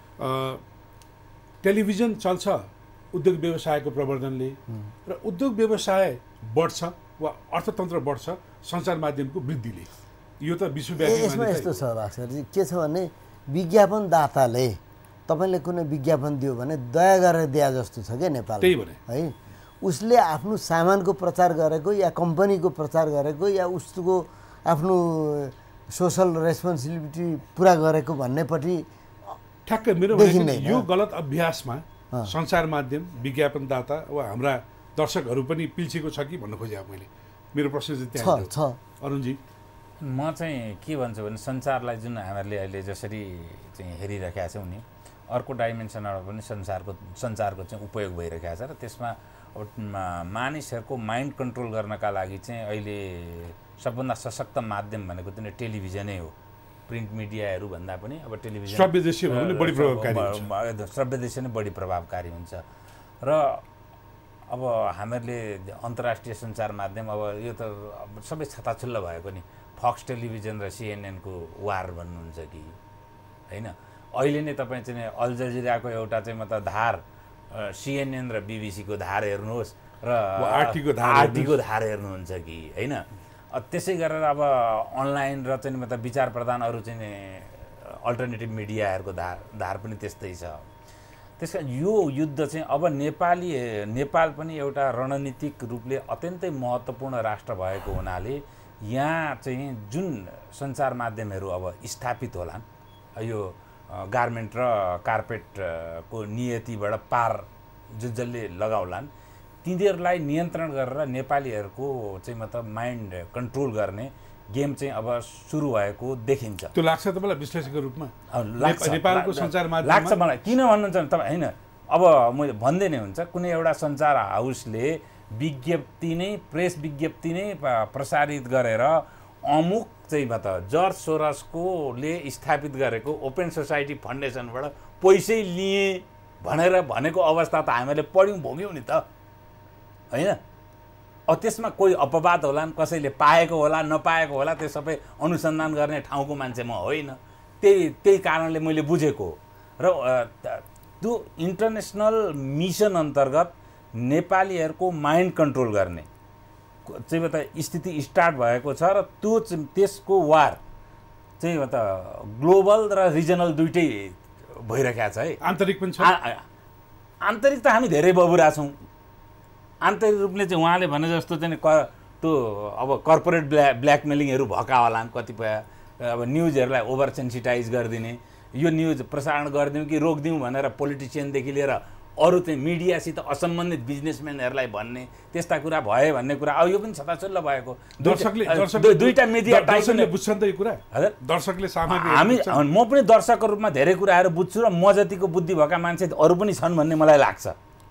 टेलिभिजन चल्छ उद्योग व्यवसायको प्रवर्धनले र उद्योग व्यवसाय बढ्छ वा अर्थतन्त्र बढ्छ सञ्चार माध्यमको वृद्धिले। यो त विश्वव्यापी यसमा यस्तो छ भास्करजी के छ भने विज्ञापनदाताले तपाईँले कुनै विज्ञापन दियो भने दया गरेर दिए जस्तो छ क्या नेपाल। त्यही भने है उसले आफ्नो सामानको प्रचार गरेको या कम्पनीको प्रचार गरेको या उसको आफ्नो सोसल रेस्पोन्सिबिलिटी पुरा गरेको भन्नेपट्टि ठ्याक्कै मेरो यो गलत अभ्यासमा सञ्चार माध्यम विज्ञापनदाता वा हाम्रा दर्शकहरू पनि पिल्छेको छ कि भन्न खोजेँ मैले। मेरो प्रश्न चाहिँ त्यहाँ छ। अरुणजी म चाहिँ के भन्छु भने सञ्चारलाई जुन हामीले अहिले जसरी चाहिँ हेरिरहेका छौँ नि अर्को डाइमेन्सनबाट पनि संसारको सञ्चारको चाहिँ उपयोग भइरहेको छ र त्यसमा अब मानिसहरूको माइन्ड कन्ट्रोल गर्नका लागि चाहिँ अहिले सबभन्दा सशक्त माध्यम भनेको चाहिँ टेलिभिजनै हो। प्रिन्ट मिडियाहरू भन्दा पनि अब टेलिभिजन श्रव्य दृश्य भने बढी प्रभावकारी हुन्छ। श्रव्य दृश्य नै बढी प्रभावकारी हुन्छ र अब हामीहरूले अन्तर्राष्ट्रिय सञ्चार माध्यम अब यो त सबै छताछुल्ल भएको नि फक्स टेलिभिजन र सिएनएनको वार भन्नुहुन्छ कि होइन। अहिले नै तपाईँ चाहिँ अल जजिराको एउटा चाहिँ मतलब धार, सिएनएन र बिबिसीको धार हेर्नुहोस् र आरटीको धार आरटीको धार हेर्नुहुन्छ कि होइन। त्यसै गरेर अब अनलाइन र चाहिँ मतलब विचार प्रदान अरू चाहिँ अल्टरनेटिभ मिडियाहरूको धार धार पनि त्यस्तै छ। त्यस कारण यो युद्ध चाहिँ अब नेपाली नेपाल पनि एउटा रणनीतिक रूपले अत्यन्तै महत्त्वपूर्ण राष्ट्र भएको हुनाले यहाँ चाहिँ जुन सञ्चार माध्यमहरू अब स्थापित होलान्, यो गार्मेन्ट र कार्पेटको नियतिबाट पार जुन जसले लगाउलान् तिनीहरूलाई नियन्त्रण गरेर नेपालीहरूको चाहिँ मतलब माइन्ड कन्ट्रोल गर्ने गेम चाहिँ अब सुरु भएको देखिन्छ। त्यो लाग्छ तपाईँलाई विश्लेषकको रूपमा? लाग्छ, नेपालको सञ्चार माध्यम लाग्छ मलाई। किन भन्नुहुन्छ भने तपाईँ होइन, अब मैले भन्दै नै हुन्छ कुनै एउटा सञ्चार हाउसले विज्ञप्ति नै प्रेस विज्ञप्ति नै प्रसारित गरेर अमुक चाहिँ मतलब जर्ज सोरसकोले स्थापित गरेको ओपन सोसाइटी फाउन्डेसनबाट पैसै लिए भनेर भनेको अवस्था त हामीले पढ्यौँ भोग्यौँ नि त होइन। अब त्यसमा कोही अपवाद होलान्, कसैले पाएको होला नपाएको होला, त्यो सबै अनुसन्धान गर्ने ठाउँको मान्छे म होइन। त्यही त्यही कारणले मैले बुझेको र त्यो इन्टरनेसनल मिसन अन्तर्गत नेपालीहरूको माइन्ड कन्ट्रोल गर्ने चाहिँ त स्थिति स्टार्ट भएको छ र त्यो त्यसको वार चाहिँ त ग्लोबल र रिजनल दुइटै भइरहेको छ है। आन्तरिक पनि छ। आन्तरिक त हामी धेरै बबुरा छौँ। आन्तरिक रूपले चाहिँ उहाँले भने जस्तो चाहिँ क त्यो अब कर्पोरेट ब्ल्या ब्ल्याकमेलिङहरू भएका होलान् कतिपय। अब न्युजहरूलाई ओभर सेन्सिटाइज गरिदिने, यो न्युज प्रसारण गरिदिउँ कि रोकिदिउँ भनेर पोलिटिसियनदेखि लिएर अरू चाहिँ मिडियासित असम्बन्धित बिजनेसम्यानहरूलाई भन्ने त्यस्ता कुरा भयो भन्ने कुरा अब यो पनि छताछुल्ल भएको। दर्शकले दुईटा मिडिया दर्शकले बुझ्छन् त यो कुरा? हजुर, दर्शकले सामग्री हामी म पनि दर्शकको रूपमा धेरै कुराहरू बुझ्छु र म जतिको बुद्धि भएका मान्छे अरू पनि छन् भन्ने मलाई लाग्छ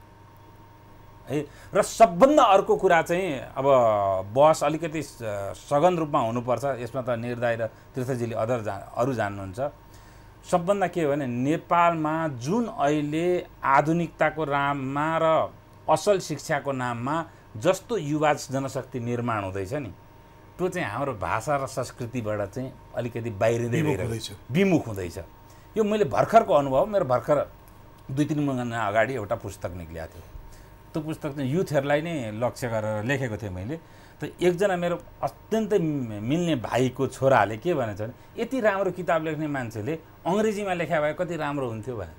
है। र सबभन्दा अर्को कुरा चाहिँ अब बहस अलिकति सघन रूपमा हुनुपर्छ यसमा त निर्दय र तीर्थजीले अदर जा अरू जान्नुहुन्छ। सबभन्दा के हो भने नेपालमा जुन अहिले आधुनिकताको नाममा र असल शिक्षाको नाममा जस्तो युवा जनशक्ति निर्माण हुँदैछ नि त्यो चाहिँ हाम्रो भाषा र संस्कृतिबाट चाहिँ अलिकति बाहिरिँदै गइरहेको विमुख हुँदैछ। यो मैले भर्खरको अनुभव, मेरो भर्खर दुई तिन महिना अगाडि एउटा पुस्तक निक्लिएको थियो। त्यो पुस्तक चाहिँ युथहरूलाई नै लक्ष्य गरेर लेखेको थिएँ मैले। त एकजना मेरो अत्यन्तै मिल्ने भाइको छोराले के भनेछ भने यति राम्रो किताब लेख्ने मान्छेले अङ्ग्रेजीमा लेखा भए कति राम्रो हुन्थ्यो भने।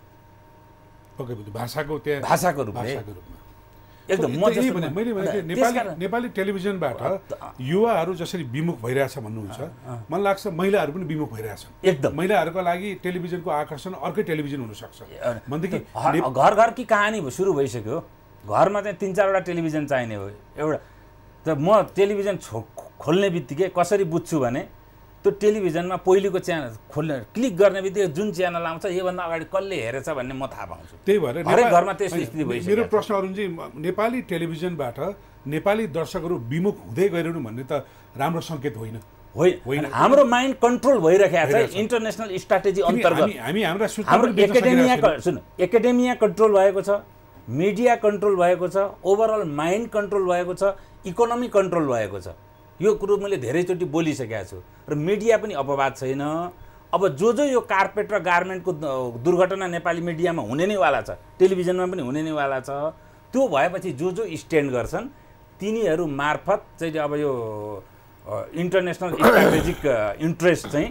भाषाको त्यहाँ भाषाको रूपमा एकदम म भने मैले भने नेपाली नेपाली टेलिभिजनबाट युवाहरू जसरी विमुख भइरहेछ भन्नुहुन्छ, मलाई लाग्छ महिलाहरू पनि विमुख भइरहेछन्। एकदम महिलाहरूको लागि टेलिभिजनको आकर्षण अर्कै टेलिभिजन हुनसक्छ भनेदेखि घर घर कि कहानी सुरु भइसक्यो। घरमा चाहिँ तिन चारवटा टेलिभिजन चाहिने हो। एउटा त म टेलिभिजन छो खोल्ने बित्तिकै कसरी बुझ्छु भने त्यो टेलिभिजनमा पहिलेको च्यानल खोल्ने क्लिक गर्ने बित्तिकै जुन च्यानल आउँछ योभन्दा अगाडि कसले हेरेछ भन्ने म थाहा पाउँछु। त्यही भएर हरेक घरमा त्यस्तो स्थिति भइसक्यो। मेरो प्रश्न अरुणजी, नेपाली टेलिभिजनबाट नेपाली दर्शकहरू विमुख हुँदै गइरहनु भन्ने त राम्रो सङ्केत होइन। होइन, हाम्रो माइन्ड कन्ट्रोल भइरहेको छ इन्टरनेसनल स्ट्राटेजी अन्तर्गत। हामी हाम्रा हाम्रो एकाडेमिया सुन एकाडेमिया कन्ट्रोल भएको छ, मिडिया कन्ट्रोल भएको छ, ओभरअल माइन्ड कन्ट्रोल भएको छ, इकोनोमी कन्ट्रोल भएको छ। यो कुरो मैले धेरैचोटि बोलिसकेको छु र मिडिया पनि अपवाद छैन। अब जो जो यो कार्पेट र गार्मेन्टको दुर्घटना नेपाली मिडियामा हुने नै वाला छ, टेलिभिजनमा पनि हुने नै वाला छ। त्यो भएपछि जो जो स्ट्यान्ड गर्छन् तिनीहरू मार्फत चाहिँ अब यो इन्टरनेसनल स्ट्राटेजिक इन्ट्रेस्ट चाहिँ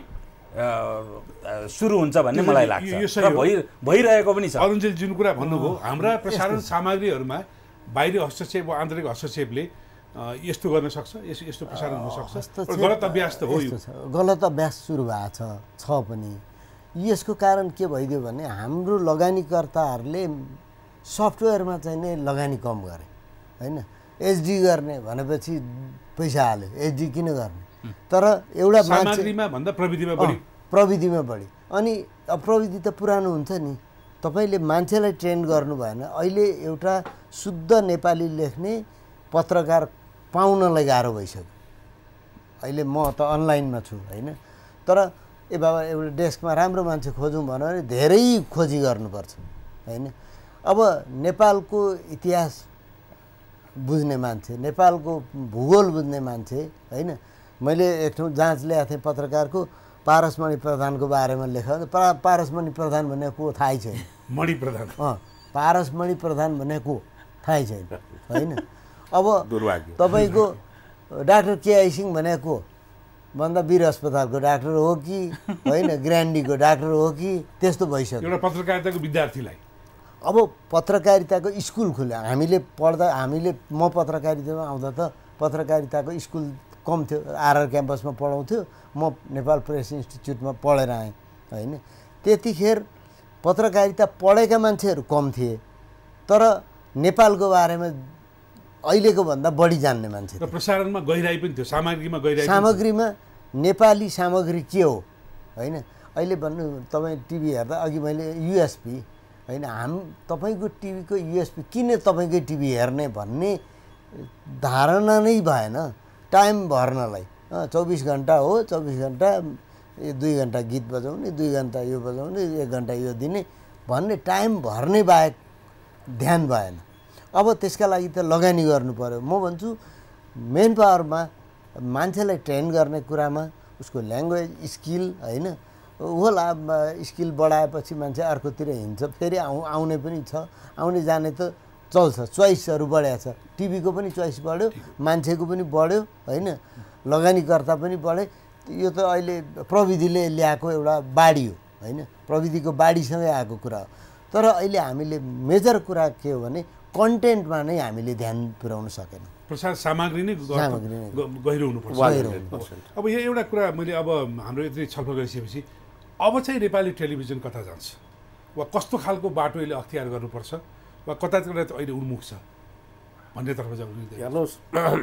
सुरु हुन्छ भन्ने मलाई लाग्छ र भइ भइरहेको पनि छ। अरुणजी जुन कुरा भन्नुभयो, हाम्रा प्रसारण सामग्रीहरूमा बाहिरी हस्तक्षेप वा आन्तरिक हस्तक्षेपले यस्तो गर्न सक्छ, यस यस्तो प्रसारण हुन सक्छ। गलत अभ्यास त हो, यो गलत अभ्यास सुरु भएको छ छ पनि। यसको कारण के भइदियो भने हाम्रो लगानीकर्ताहरूले सफ्टवेयरमा चाहिँ नै लगानी कम गरे होइन। एचडी गर्ने भनेपछि पैसा हाल्यो, एचडी किन गर्ने? तर एउटा सामग्रीमा भन्दा प्रविधिमा बढी प्रविधिमा बढी अनि अब प्रविधि त पुरानो हुन्छ नि। तपाईँले मान्छेलाई ट्रेन गर्नु भएन। अहिले एउटा शुद्ध नेपाली लेख्ने पत्रकार पाउनलाई गाह्रो भइसक्यो अहिले म त अनलाइनमा छु होइन, तर ए बाबा एउटा डेस्कमा राम्रो मान्छे खोजौँ भन्यो भने धेरै खोजी गर्नुपर्छ होइन। अब नेपालको इतिहास बुझ्ने मान्छे, नेपालको भूगोल बुझ्ने मान्छे होइन, मैले एक ठाउँ जाँच ल्याएको थिएँ पत्रकारको, पारसमणि प्रधानको बारेमा लेख, पा पारसमणि प्रधान भन्ने को थाहै छैन। मणि प्रधान अँ पारसमणि प्रधान भन्ने को थाहै छैन होइन। अब दुर्भाग्य तपाईँको डाक्टर केआई सिंह भनेको भन्दा वीर अस्पतालको डाक्टर हो कि होइन, ग्रान्डीको डाक्टर हो कि, त्यस्तो भइसक्यो। एउटा पत्रकारिताको विद्यार्थीलाई अब पत्रकारिताको स्कुल खुल्यो, हामीले पढ्दा, हामीले म पत्रकारितामा आउँदा त पत्रकारिताको स्कुल कम थियो, आरआर क्याम्पसमा पढाउँथ्यो, म नेपाल प्रेस इन्स्टिच्युटमा पढेर आएँ होइन। त्यतिखेर पत्रकारिता पढेका मान्छेहरू कम थिए, तर नेपालको बारेमा अहिलेको भन्दा बढी जान्ने मान्छे र प्रसारणमा गहिराई पनि थियो, सामग्रीमा गहिराई, सामग्रीमा नेपाली सामग्री के हो होइन। अहिले भन्नु तपाईँ टिभी हेर्दा, अघि मैले युएसपी होइन, हाम तपाईँको टिभीको युएसपी किन तपाईँकै टिभी हेर्ने भन्ने धारणा नै भएन। टाइम भर्नलाई चौबिस घन्टा हो, चौबिस घन्टा दुई घन्टा गीत बजाउने, दुई घन्टा यो बजाउने, एक घन्टा यो दिने भन्ने टाइम भर्ने बाहेक ध्यान भएन। अब त्यसका लागि त लगानी गर्नु पर्यो। म भन्छु मेन पावरमा मान्छेलाई ट्रेन गर्ने कुरामा उसको ल्याङ्ग्वेज स्किल होइन, होला स्किल बढाएपछि मान्छे अर्कोतिर हिँड्छ, फेरि आउ आउने पनि छ, आउने जाने त चल्छ, चोइसहरू बढाएको छ, टिभीको पनि चोइस बढ्यो, मान्छेको पनि बढ्यो होइन, लगानीकर्ता पनि बढे। यो त अहिले प्रविधिले ल्याएको एउटा बाढी हो होइन, प्रविधिको बाढीसँगै आएको कुरा हो। तर अहिले हामीले मेजर कुरा के हो भने कन्टेन्टमा नै हामीले ध्यान पुर्याउन सकेनौँ। प्रसार सामग्री नै सामग्री नै गहिरो हुनुपर्छ। अब यहाँ एउटा कुरा मैले, अब हाम्रो यति छलफल गरिसकेपछि अब चाहिँ नेपाली टेलिभिजन कता जान्छ, वा कस्तो खालको बाटो यसले अख्तियार गर्नुपर्छ, वा कतातिर अहिले उन्मुख छ भन्नेतर्फ जाउँ। हेर्नुहोस्,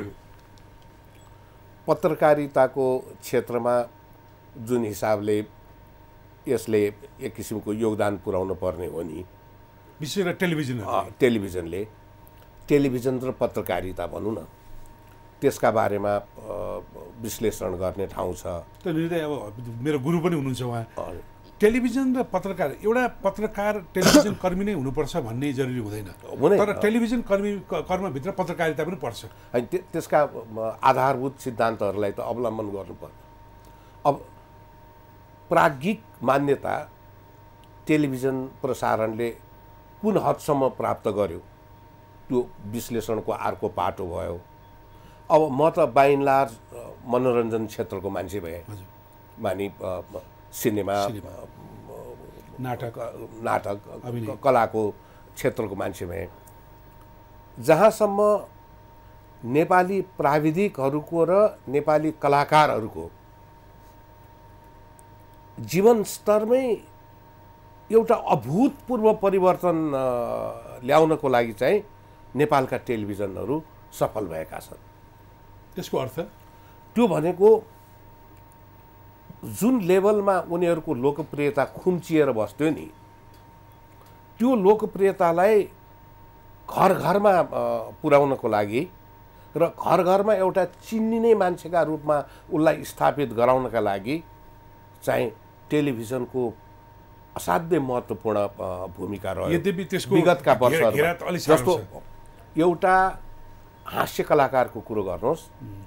पत्रकारिताको क्षेत्रमा जुन हिसाबले यसले एक किसिमको योगदान पुर्याउनु पर्ने हो नि, विशेष गरेर टेलिभिजन टेलिभिजनले टेलिभिजन र पत्रकारिता भनौँ न, त्यसका बारेमा विश्लेषण गर्ने ठाउँ छ। त निर्दय, अब मेरो गुरु पनि हुनुहुन्छ उहाँ, टेलिभिजन र पत्रकार, एउटा पत्रकार टेलिभिजन कर्मी नै हुनुपर्छ भन्ने जरुरी हुँदैन, तर टेलिभिजन कर्मी कर्मभित्र पत्रकारिता पनि पर्छ। होइन, त्यसका आधारभूत सिद्धान्तहरूलाई त अवलम्बन गर्नुपर्छ। अब प्राज्ञिक मान्यता टेलिभिजन प्रसारणले कुन हदसम्म प्राप्त गर्यो त्यो विश्लेषणको अर्को पाटो भयो। अब म त बाइ एन्ड लार्ज मनोरञ्जन क्षेत्रको मान्छे भएँ, मानि सिनेमा, नाटक नाटक कलाको क्षेत्रको मान्छे भएँ। जहाँसम्म नेपाली प्राविधिकहरूको र नेपाली कलाकारहरूको जीवन स्तरमै एउटा अभूतपूर्व परिवर्तन ल्याउनको लागि चाहिँ नेपालका टेलिभिजनहरू सफल भएका छन्। त्यसको अर्थ त्यो भनेको जुन लेभलमा उनीहरूको लोकप्रियता खुम्चिएर बस्थ्यो नि, त्यो लोकप्रियतालाई घर घरमा पुर्याउनको लागि र घर घरमा एउटा चिनिने मान्छेका रूपमा उसलाई स्थापित गराउनका लागि चाहिँ टेलिभिजनको असाध्यै महत्त्वपूर्ण भूमिका रह्यो। यद्यपि त्यसको विगतका वर्षहरूमा जस्तो छ। एउटा हास्य कलाकारको कुरो गर्नुहोस्,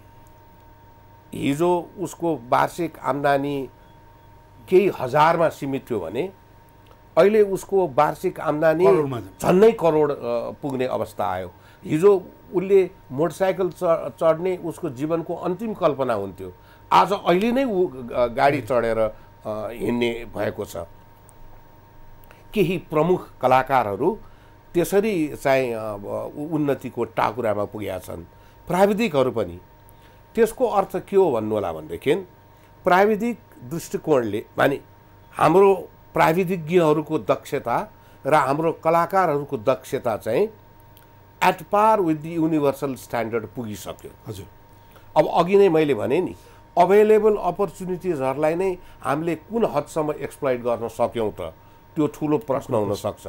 हिजो उसको वार्षिक आम्दानी केही हजारमा सीमित थियो भने अहिले उसको वार्षिक आम्दानी झन्नै करोड पुग्ने अवस्था आयो। हिजो उसले मोटरसाइकल चढ्ने उसको जीवनको अन्तिम कल्पना हुन्थ्यो, आज अहिले नै ऊ गाडी चढेर हिँड्ने भएको छ। केही प्रमुख कलाकारहरू त्यसरी चाहिँ उन्नतिको टाकुरामा पुगेका छन्, प्राविधिकहरू पनि। त्यसको अर्थ के हो भन्नु होला भनेदेखि प्राविधिक दृष्टिकोणले माने हाम्रो प्राविधिज्ञहरूको दक्षता र हाम्रो कलाकारहरूको दक्षता चाहिँ at par with the universal standard पुगिसक्यो। हजुर, अब अघि नै मैले भने नि, अभाइलेबल अपर्च्युनिटिजहरूलाई नै हामीले कुन हदसम्म एक्सप्लोइट गर्न सक्यौँ त, त्यो ठुलो प्रश्न हुनसक्छ।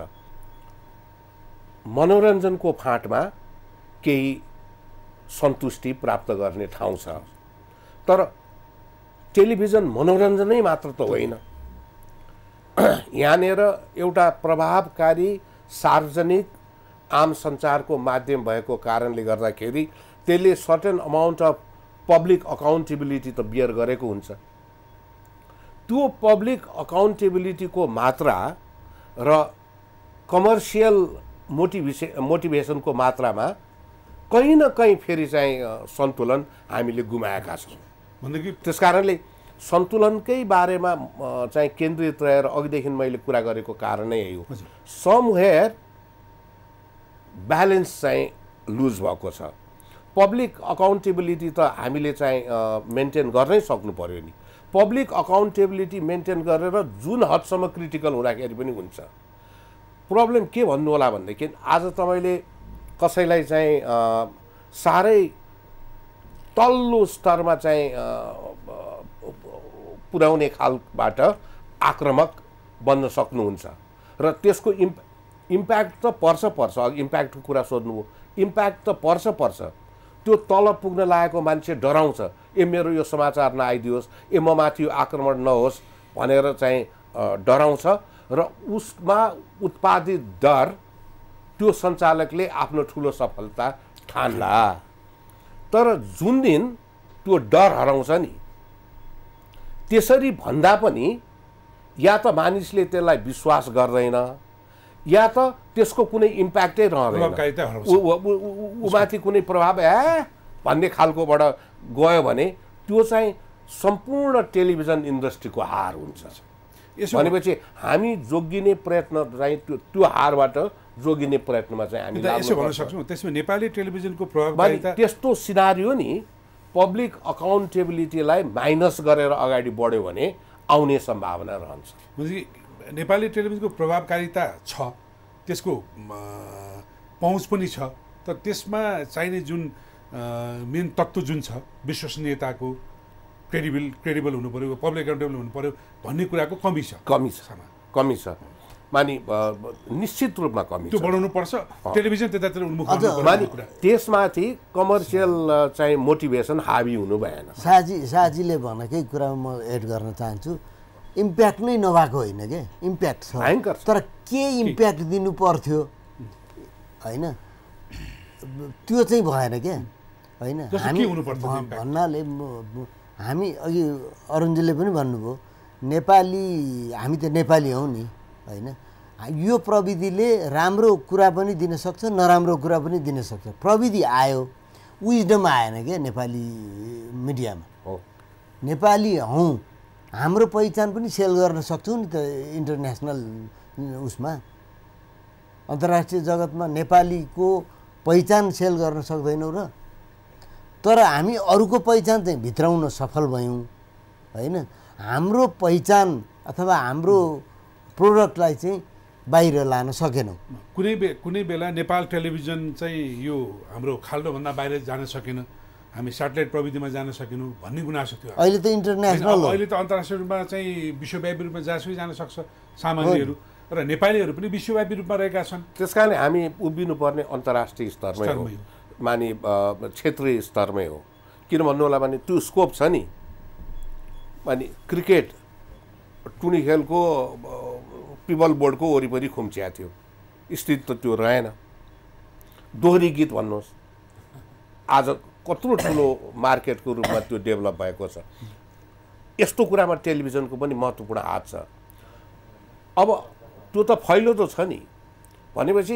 मनोरञ्जनको फाँटमा केही सन्तुष्टि प्राप्त गर्ने ठाउँ छ, तर टेलिभिजन मनोरञ्जनै मात्र त होइन, यहाँनिर एउटा प्रभावकारी सार्वजनिक आम सञ्चारको माध्यम भएको कारणले गर्दाखेरि त्यसले certain amount of public accountability त बियर गरेको हुन्छ। त्यो पब्लिक अकाउन्टेबिलिटीको मात्रा र कमर्सियल मोटिभेसन मोटिभेसनको मात्रामा कहीँ न कहीँ फेरि चाहिँ सन्तुलन हामीले गुमाएका छौँ। भनेदेखि त्यस कारणले सन्तुलनकै बारेमा चाहिँ केन्द्रित रहेर अघिदेखि मैले कुरा गरेको कारण नै यही हो। समवेयर ब्यालेन्स चाहिँ लुज भएको छ। पब्लिक अकाउन्टेबिलिटी त हामीले चाहिँ मेन्टेन गर्नै सक्नु पर्यो नि। पब्लिक अकाउन्टेबिलिटी मेन्टेन गरेर जुन हदसम्म क्रिटिकल हुँदाखेरि पनि हुन्छ। प्रब्लम के भन्नु होला भनेदेखि आज तपाईँले कसैलाई चाहिँ साह्रै तल्लो स्तरमा चाहिँ पुर्याउने खालबाट आक्रामक बन्न सक्नुहुन्छ र त्यसको इम्प इम्प्याक्ट त पर्छ पर्छ अघि इम्प्याक्टको कुरा सोध्नुभयो, इम्प्याक्ट त पर्छ पर्छ। त्यो तल पुग्न लागेको मान्छे डराउँछ, ए मेरो यो समाचार नआइदियोस्, ए म माथि यो आक्रमण नहोस् भनेर चाहिँ डराउँछ र उसमा उत्पादित डर त्यो सञ्चालकले आफ्नो ठुलो सफलता ठान्ला। तर जुन दिन त्यो डर हराउँछ नि, त्यसरी भन्दा पनि या त मानिसले त्यसलाई विश्वास गर्दैन या त त्यसको कुनै इम्प्याक्टै रहँदैन, उमाथि कुनै प्रभाव ए भन्ने खालकोबाट गयो भने त्यो चाहिँ सम्पूर्ण टेलिभिजन इन्डस्ट्रीको हार हुन्छ। भनेपछि हामी जोगिने प्रयत्न चाहिँ त्यो त्यो हारबाट जोगिने प्रयत्नमा चाहिँ हामी यसो भन्न सक्छौँ। त्यसमा नेपाली टेलिभिजनको प्रभावकारिता त्यस्तो सिनारियो नि पब्लिक अकाउन्टेबिलिटीलाई माइनस गरेर अगाडि बढ्यो भने आउने सम्भावना रहन्छ। नेपाली टेलिभिजनको प्रभावकारिता छ, त्यसको पहुँच पनि छ, तर त्यसमा चाहिने जुन मेन तत्त्व जुन छ विश्वसनीयताको, क्रेडिबल क्रेडिबल हुनु पऱ्यो, पब्लिक एकाउन्टेबल हुनु पऱ्यो भन्ने कुराको कमी छ कमी छ कमी छ मानि निश्चित रूपमा कमी त्यो बढाउनु पर्छ। टेलिभिजन त्यतातिर उन्मुख मानि त्यसमाथि कमर्सियल चाहिँ मोटिभेसन हावी हुनु भएन। साजी साजीले भनेकै कुरा म एड गर्न चाहन्छु। इम्प्याक्ट नै नभएको होइन के, इम्प्याक्ट छ, तर के इम्प्याक्ट दिनु पर्थ्यो होइन त्यो चाहिँ भएन क्या होइन। हामी भन्नाले हामी अघि अरुणजीले पनि भन्नुभयो नेपाली, हामी त नेपाली हौँ नि होइन। यो प्रविधिले राम्रो कुरा पनि दिन सक्छ, नराम्रो कुरा पनि दिन सक्छ। प्रविधि आयो, विजडम आएन क्या नेपाली मिडियामा। हो नेपाली हौँ, हाम्रो पहिचान पनि सेल गर्न सक्छौँ नि त इन्टरनेसनल उसमा, अन्तर्राष्ट्रिय जगतमा नेपालीको पहिचान सेल गर्न सक्दैनौँ र, तर हामी अरूको पहिचान चाहिँ भित्राउन सफल भयौँ होइन। हाम्रो पहिचान अथवा हाम्रो प्रोडक्टलाई चाहिँ बाहिर लान सकेनौँ। कुनै बे कुनै बेला नेपाल टेलिभिजन चाहिँ यो हाम्रो खाल्डोभन्दा बाहिर जान सकेन, हामी सेटेलाइट प्रविधिमा जान सकेनौँ भन्ने गुनासो थियो। अहिले त इन्टरनेसनल हो, अहिले त अन्तर्राष्ट्रिय रूपमा चाहिँ विश्वव्यापी रूपमा जहाँसुकै जान सक्छ सामग्रीहरू, र नेपालीहरू पनि विश्वव्यापी रूपमा रहेका छन्। त्यस कारणले हामी उभिनुपर्ने अन्तर्राष्ट्रिय स्तरमै हो, मानि क्षेत्रीय स्तरमै हो। किन भन्नु होला भने त्यो स्कोप छ नि। अनि क्रिकेट टुनी खेलको पिबल बोर्डको वरिपरि खुम्चिया थियो, स्थिति त त्यो रहेन। दोहोरी गीत भन्नुहोस्, आज कत्रो ठुलो मार्केटको रूपमा त्यो डेभलप भएको छ। यस्तो कुरामा टेलिभिजनको पनि महत्त्वपूर्ण हात छ। अब त्यो त फैलिँदो छ नि भनेपछि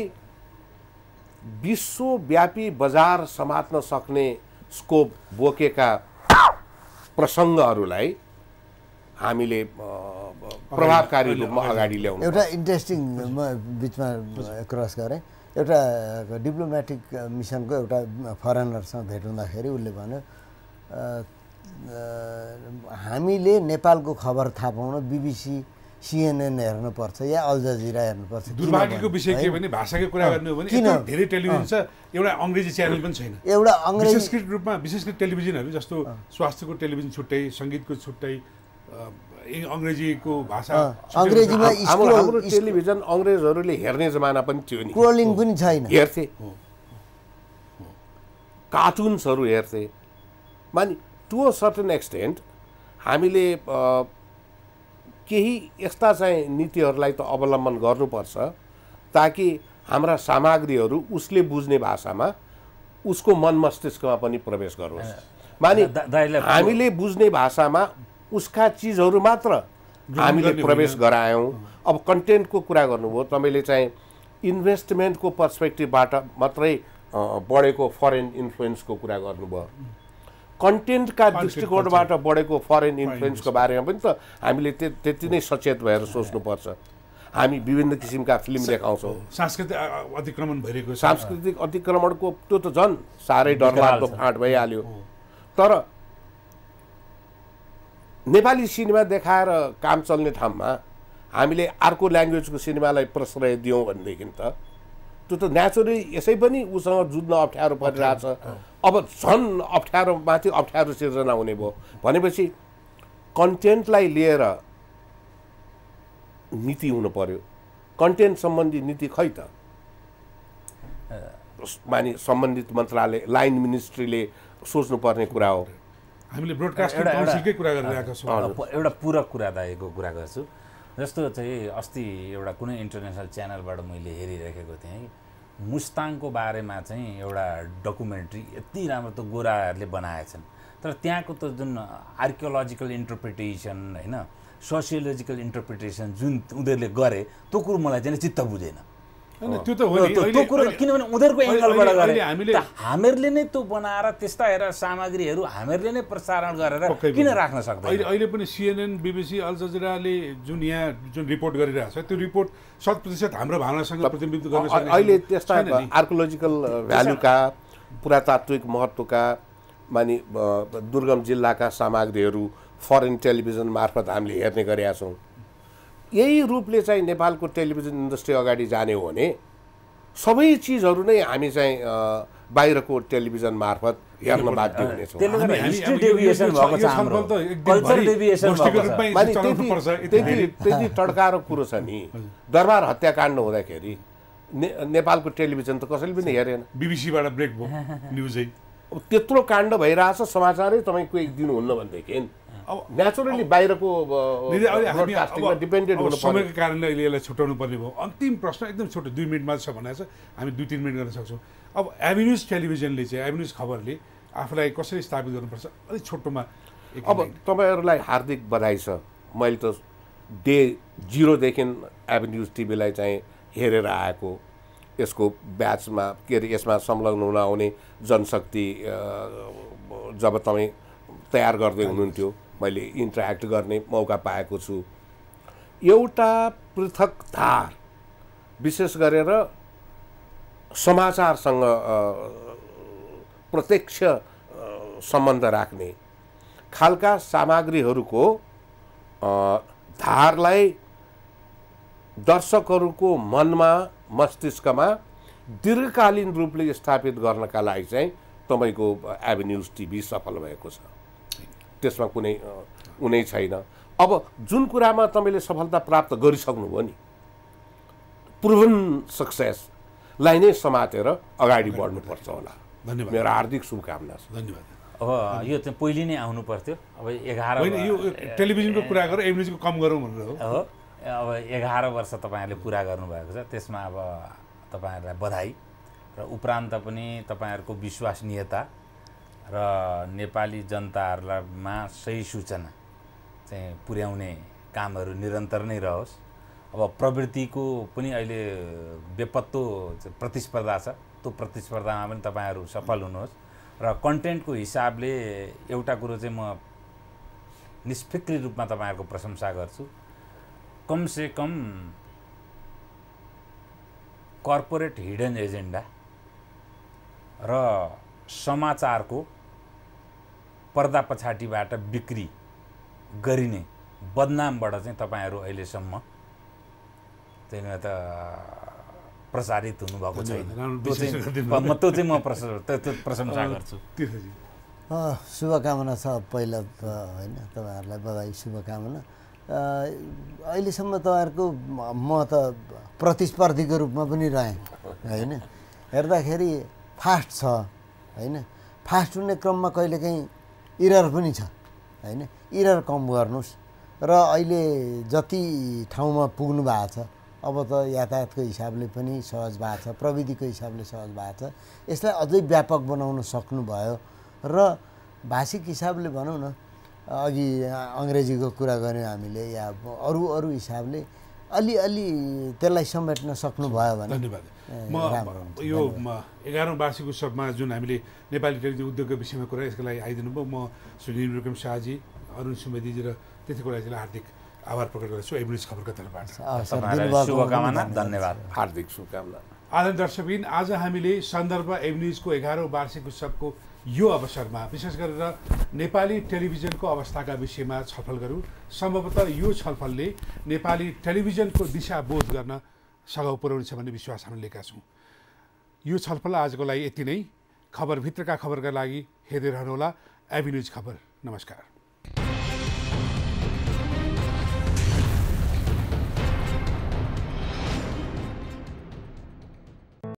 विश्वव्यापी बजार समात्न सक्ने स्कोप बोकेका प्रसङ्गहरूलाई हामीले प्रभावकारी रूपमा अगाडि ल्याउनु। एउटा इन्ट्रेस्टिङ म बिचमा क्रस गरेँ, एउटा डिप्लोमेटिक मिसनको एउटा फरेनरसँग भेट हुँदाखेरि उसले भन्यो हामीले नेपालको खबर थाहा पाउन बिबिसी सिएनएन हेर्नुपर्छ या अल जजिरा हेर्नुपर्छ। दुर्भाग्यको विषय के भने भाषाकै कुरा गर्नु हो भने धेरै टेलिभिजन छ, एउटा अङ्ग्रेजी च्यानल पनि छैन। एउटा अङ्ग्रेजी विशेषकृत रूपमा विशेषकृत टेलिभिजनहरू जस्तो स्वास्थ्यको टेलिभिजन छुट्टै, सङ्गीतको छुट्टै, अङ्ग्रेजीको भाषा अङ्ग्रेजीमा हाम्रो टेलिभिजन अङ्ग्रेजहरूले हेर्ने जमाना पनि थियो नि। ट्रोलिङ पनि छैन, हेर्थे, कार्टुन्सहरू हेर्थे। मानि टु अ सर्टेन एक्सटेन्ट हामीले केही यस्ता चाहिँ नीतिहरूलाई त अवलम्बन गर्नुपर्छ ताकि हाम्रा सामग्रीहरू उसले बुझ्ने भाषामा उसको मन मस्तिष्कमा पनि प्रवेश गरोस्। माने हामीले बुझ्ने भाषामा उसका चिजहरू मात्र हामीले प्रवेश गरायौँ। अब कन्टेन्टको कुरा गर्नुभयो तपाईँले चाहिँ इन्भेस्टमेन्टको पर्सपेक्टिभबाट मात्रै बढेको फरेन इन्फ्लुएन्सको कुरा गर्नुभयो। कन्टेन्टका दृष्टिकोणबाट बढेको फरेन इन्फ्लुएन्सको बारेमा पनि त हामीले त्यति नै सचेत भएर सोच्नुपर्छ। हामी विभिन्न किसिमका फिल्म देखाउँछौँ। सांस्कृतिक अतिक्रमण भइरहेको सांस्कृतिक अतिक्रमणको त्यो त झन् साह्रै डरलाग्दो फाँट भइहाल्यो। तर नेपाली सिनेमा देखाएर काम चल्ने ठाउँमा हामीले अर्को ल्याङ्ग्वेजको सिनेमालाई प्रश्रय दियौँ भनेदेखि त त्यो त नेचुरली यसै पनि उसँग जुझ्न अप्ठ्यारो परिरहेछ। अब झन् अप्ठ्यारो माथि अप्ठ्यारो सिर्जना हुने भयो भनेपछि कन्टेन्टलाई लिएर नीति हुनु पर्यो। कन्टेन्ट सम्बन्धी नीति खै त मानि सम्बन्धित मन्त्रालय लाइन मिनिस्ट्रीले सोच्नुपर्ने कुरा हो। हामीले ब्रोडकास्टिङ काउन्सिलकै कुरा गरिरहेका छौँ। एउटा पूरक कुरा दाइको कुरा गर्छु। जस्तो चाहिँ अस्ति एउटा कुनै इन्टरनेसनल च्यानलबाट मैले हेरिरहेको थिएँ, मुस्ताङको बारेमा चाहिँ एउटा डकुमेन्ट्री यति राम्रो त गोराहरूले बनाएछन्, तर त्यहाँको त जुन आर्कियोलोजिकल इन्टरप्रिटेसन होइन सोसियोलोजिकल इन्टरप्रिटेसन जुन उनीहरूले गरे त्यो कुरो मलाई चाहिँ चित्त बुझेन। त्यो त हो नि, त्यो कुरो किनभने उनीहरूको एङ्गलबाट गरे हामीहरूले नै त्यो बनाएर त्यस्ता हेरेर सामग्रीहरू हामीहरूले नै प्रसारण गरेर किन राख्न सक्दैन? अहिले अहिले पनि सिएनएन, बिबिसी, अल जजिराले जुन यहाँ जुन रिपोर्ट गरिरहेको छ त्यो रिपोर्ट शत प्रतिशत हाम्रो भावनासँग प्रतिनिधित्व गर्न सक्छ। अहिले त्यस्ता आर्कियोलोजिकल भ्यालुका पुरातात्विक महत्त्वका मानि दुर्गम जिल्लाका सामग्रीहरू फरेन टेलिभिजन मार्फत हामीले हेर्ने गरेका छौँ। यही रूपले चाहिँ नेपालको टेलिभिजन इन्डस्ट्री अगाडि जाने हो भने सबै चिजहरू नै हामी चाहिँ बाहिरको टेलिभिजन मार्फत हेर्न बाध्य हुनेछौँ। त्यति टड्कारो कुरो छ नि, दरबार हत्याकाण्ड हुँदाखेरि ने नेपालको टेलिभिजन त कसैले पनि हेरेन। बिबिसीबाट ब्रेक भयो न्युजै, त्यत्रो काण्ड भइरहेछ समाचारै तपाईँको एक दिन हुन्न भनेदेखि अब नेचुरली बाहिरको डिपेन्डेन्ट हुनु समयको कारणले अहिले यसलाई छुट्याउनु पर्ने भयो। अन्तिम प्रश्न एकदम छोटो दुई मिनटमा छ भनेको छ, हामी दुई तिन मिनट गर्न सक्छौँ। अब एभिन्युज टेलिभिजनले चाहिँ एभिन्युज खबरले आफूलाई कसरी स्थापित गर्नुपर्छ अलिक छोटोमा? अब तपाईँहरूलाई हार्दिक बधाई छ। मैले त डे जिरोदेखि एभिन्युज टिभीलाई चाहिँ हेरेर आएको, यसको ब्याचमा के अरे यसमा संलग्न हुन आउने जनशक्ति जब तपाईँ तयार गर्दै हुनुहुन्थ्यो मैले इन्टरेक्ट गर्ने मौका पाएको छु। एउटा पृथक धार विशेष गरेर समाचारसँग प्रत्यक्ष सम्बन्ध राख्ने खालका सामग्रीहरूको धारलाई दर्शकहरूको मनमा मस्तिष्कमा दीर्घकालीन रूपले स्थापित गर्नका लागि चाहिँ तपाईँको एभिन्युज टिभी सफल भएको छ, त्यसमा कुनै उनै छैन। अब जुन कुरामा तपाईँले सफलता प्राप्त गरिसक्नुभयो नि, प्रुभन सक्सेसलाई नै समातेर अगाडि बढ्नुपर्छ होला। धन्यवाद, मेरो हार्दिक शुभकामना छ। धन्यवाद। अब यो चाहिँ पहिले नै आउनु पर्थ्यो। अब एघार यो टेलिभिजनको कुरा गरेर एभिन्युजको कम गरौँ भनेर हो। अब एघार वर्ष तपाईँहरूले पुरा गर्नुभएको छ, त्यसमा अब तपाईँहरूलाई बधाई र उपरान्त पनि तपाईँहरूको विश्वसनीयता र नेपाली जनताहरूमा सही सूचना चाहिँ पुर्याउने कामहरू निरन्तर नै रहोस्। अब प्रवृत्तिको पनि अहिले बेपत्तो प्रतिस्पर्धा छ, त्यो प्रतिस्पर्धामा पनि तपाईँहरू सफल हुनुहोस्। र कन्टेन्टको हिसाबले एउटा कुरो चाहिँ म निष्फिक्री रूपमा तपाईँहरूको प्रशंसा गर्छु, कमसे कम कर्पोरेट हिडन एजेन्डा र समाचारको पर्दा पछाडिबाट बिक्री गरिने बदनामबाट चाहिँ तपाईँहरू अहिलेसम्म चाहिँ त प्रसारित हुनुभएको छैन। त्यो चाहिँ म प्रशंसा गर्छु। शुभकामना छ पहिला त होइन, तपाईँहरूलाई बधाई शुभकामना। अहिलेसम्म तपाईँहरूको म त प्रतिस्पर्धीको रूपमा पनि रहेँ होइन, हेर्दाखेरि फास्ट छ होइन। फास्ट हुने क्रममा कहिलेकाहीँ इरर पनि छ होइन। इरर कम गर्नुहोस् र अहिले जति ठाउँमा पुग्नु भएको छ अब त यातायातको हिसाबले पनि सहज भएको छ, प्रविधिको हिसाबले सहज भएको छ, यसलाई अझै व्यापक बनाउन सक्नुभयो र भाषिक हिसाबले भनौँ न अघि अङ्ग्रेजीको कुरा गऱ्यौँ हामीले या अरू अरू हिसाबले अलिअलि त्यसलाई समेट्न सक्नुभयो भने धन्यवाद। म यो एघारौँ वार्षिक उत्सवमा जुन हामीले नेपाली टेलिभिजन उद्योगको विषयमा कुरा यसको लागि आइदिनु भयो, म सुनिल विक्रम शाहजी, अरुण सुवेदीजी र त्यतिको लागि हार्दिक आभार प्रकट गर्छु एभरेज खबरका तर्फबाट। शुभकामना, धन्यवाद, हार्दिक शुभकामना। आदरणीय दर्शकबिन, आज हामीले सन्दर्भ एभन्युजको एघारौँ वार्षिक उत्सवको यो अवसरमा विशेष गरेर नेपाली टेलिभिजनको अवस्थाका विषयमा छलफल गरौँ। सम्भवतः यो छलफलले नेपाली टेलिभिजनको दिशाबोध गर्न सघाउ पुर्याउनेछ भन्ने विश्वास हामी लिएका छौँ। यो छलफल आजको लागि यति नै। खबरभित्रका खबरका लागि हेर्दै रहनुहोला एभन्युज खबर। नमस्कार।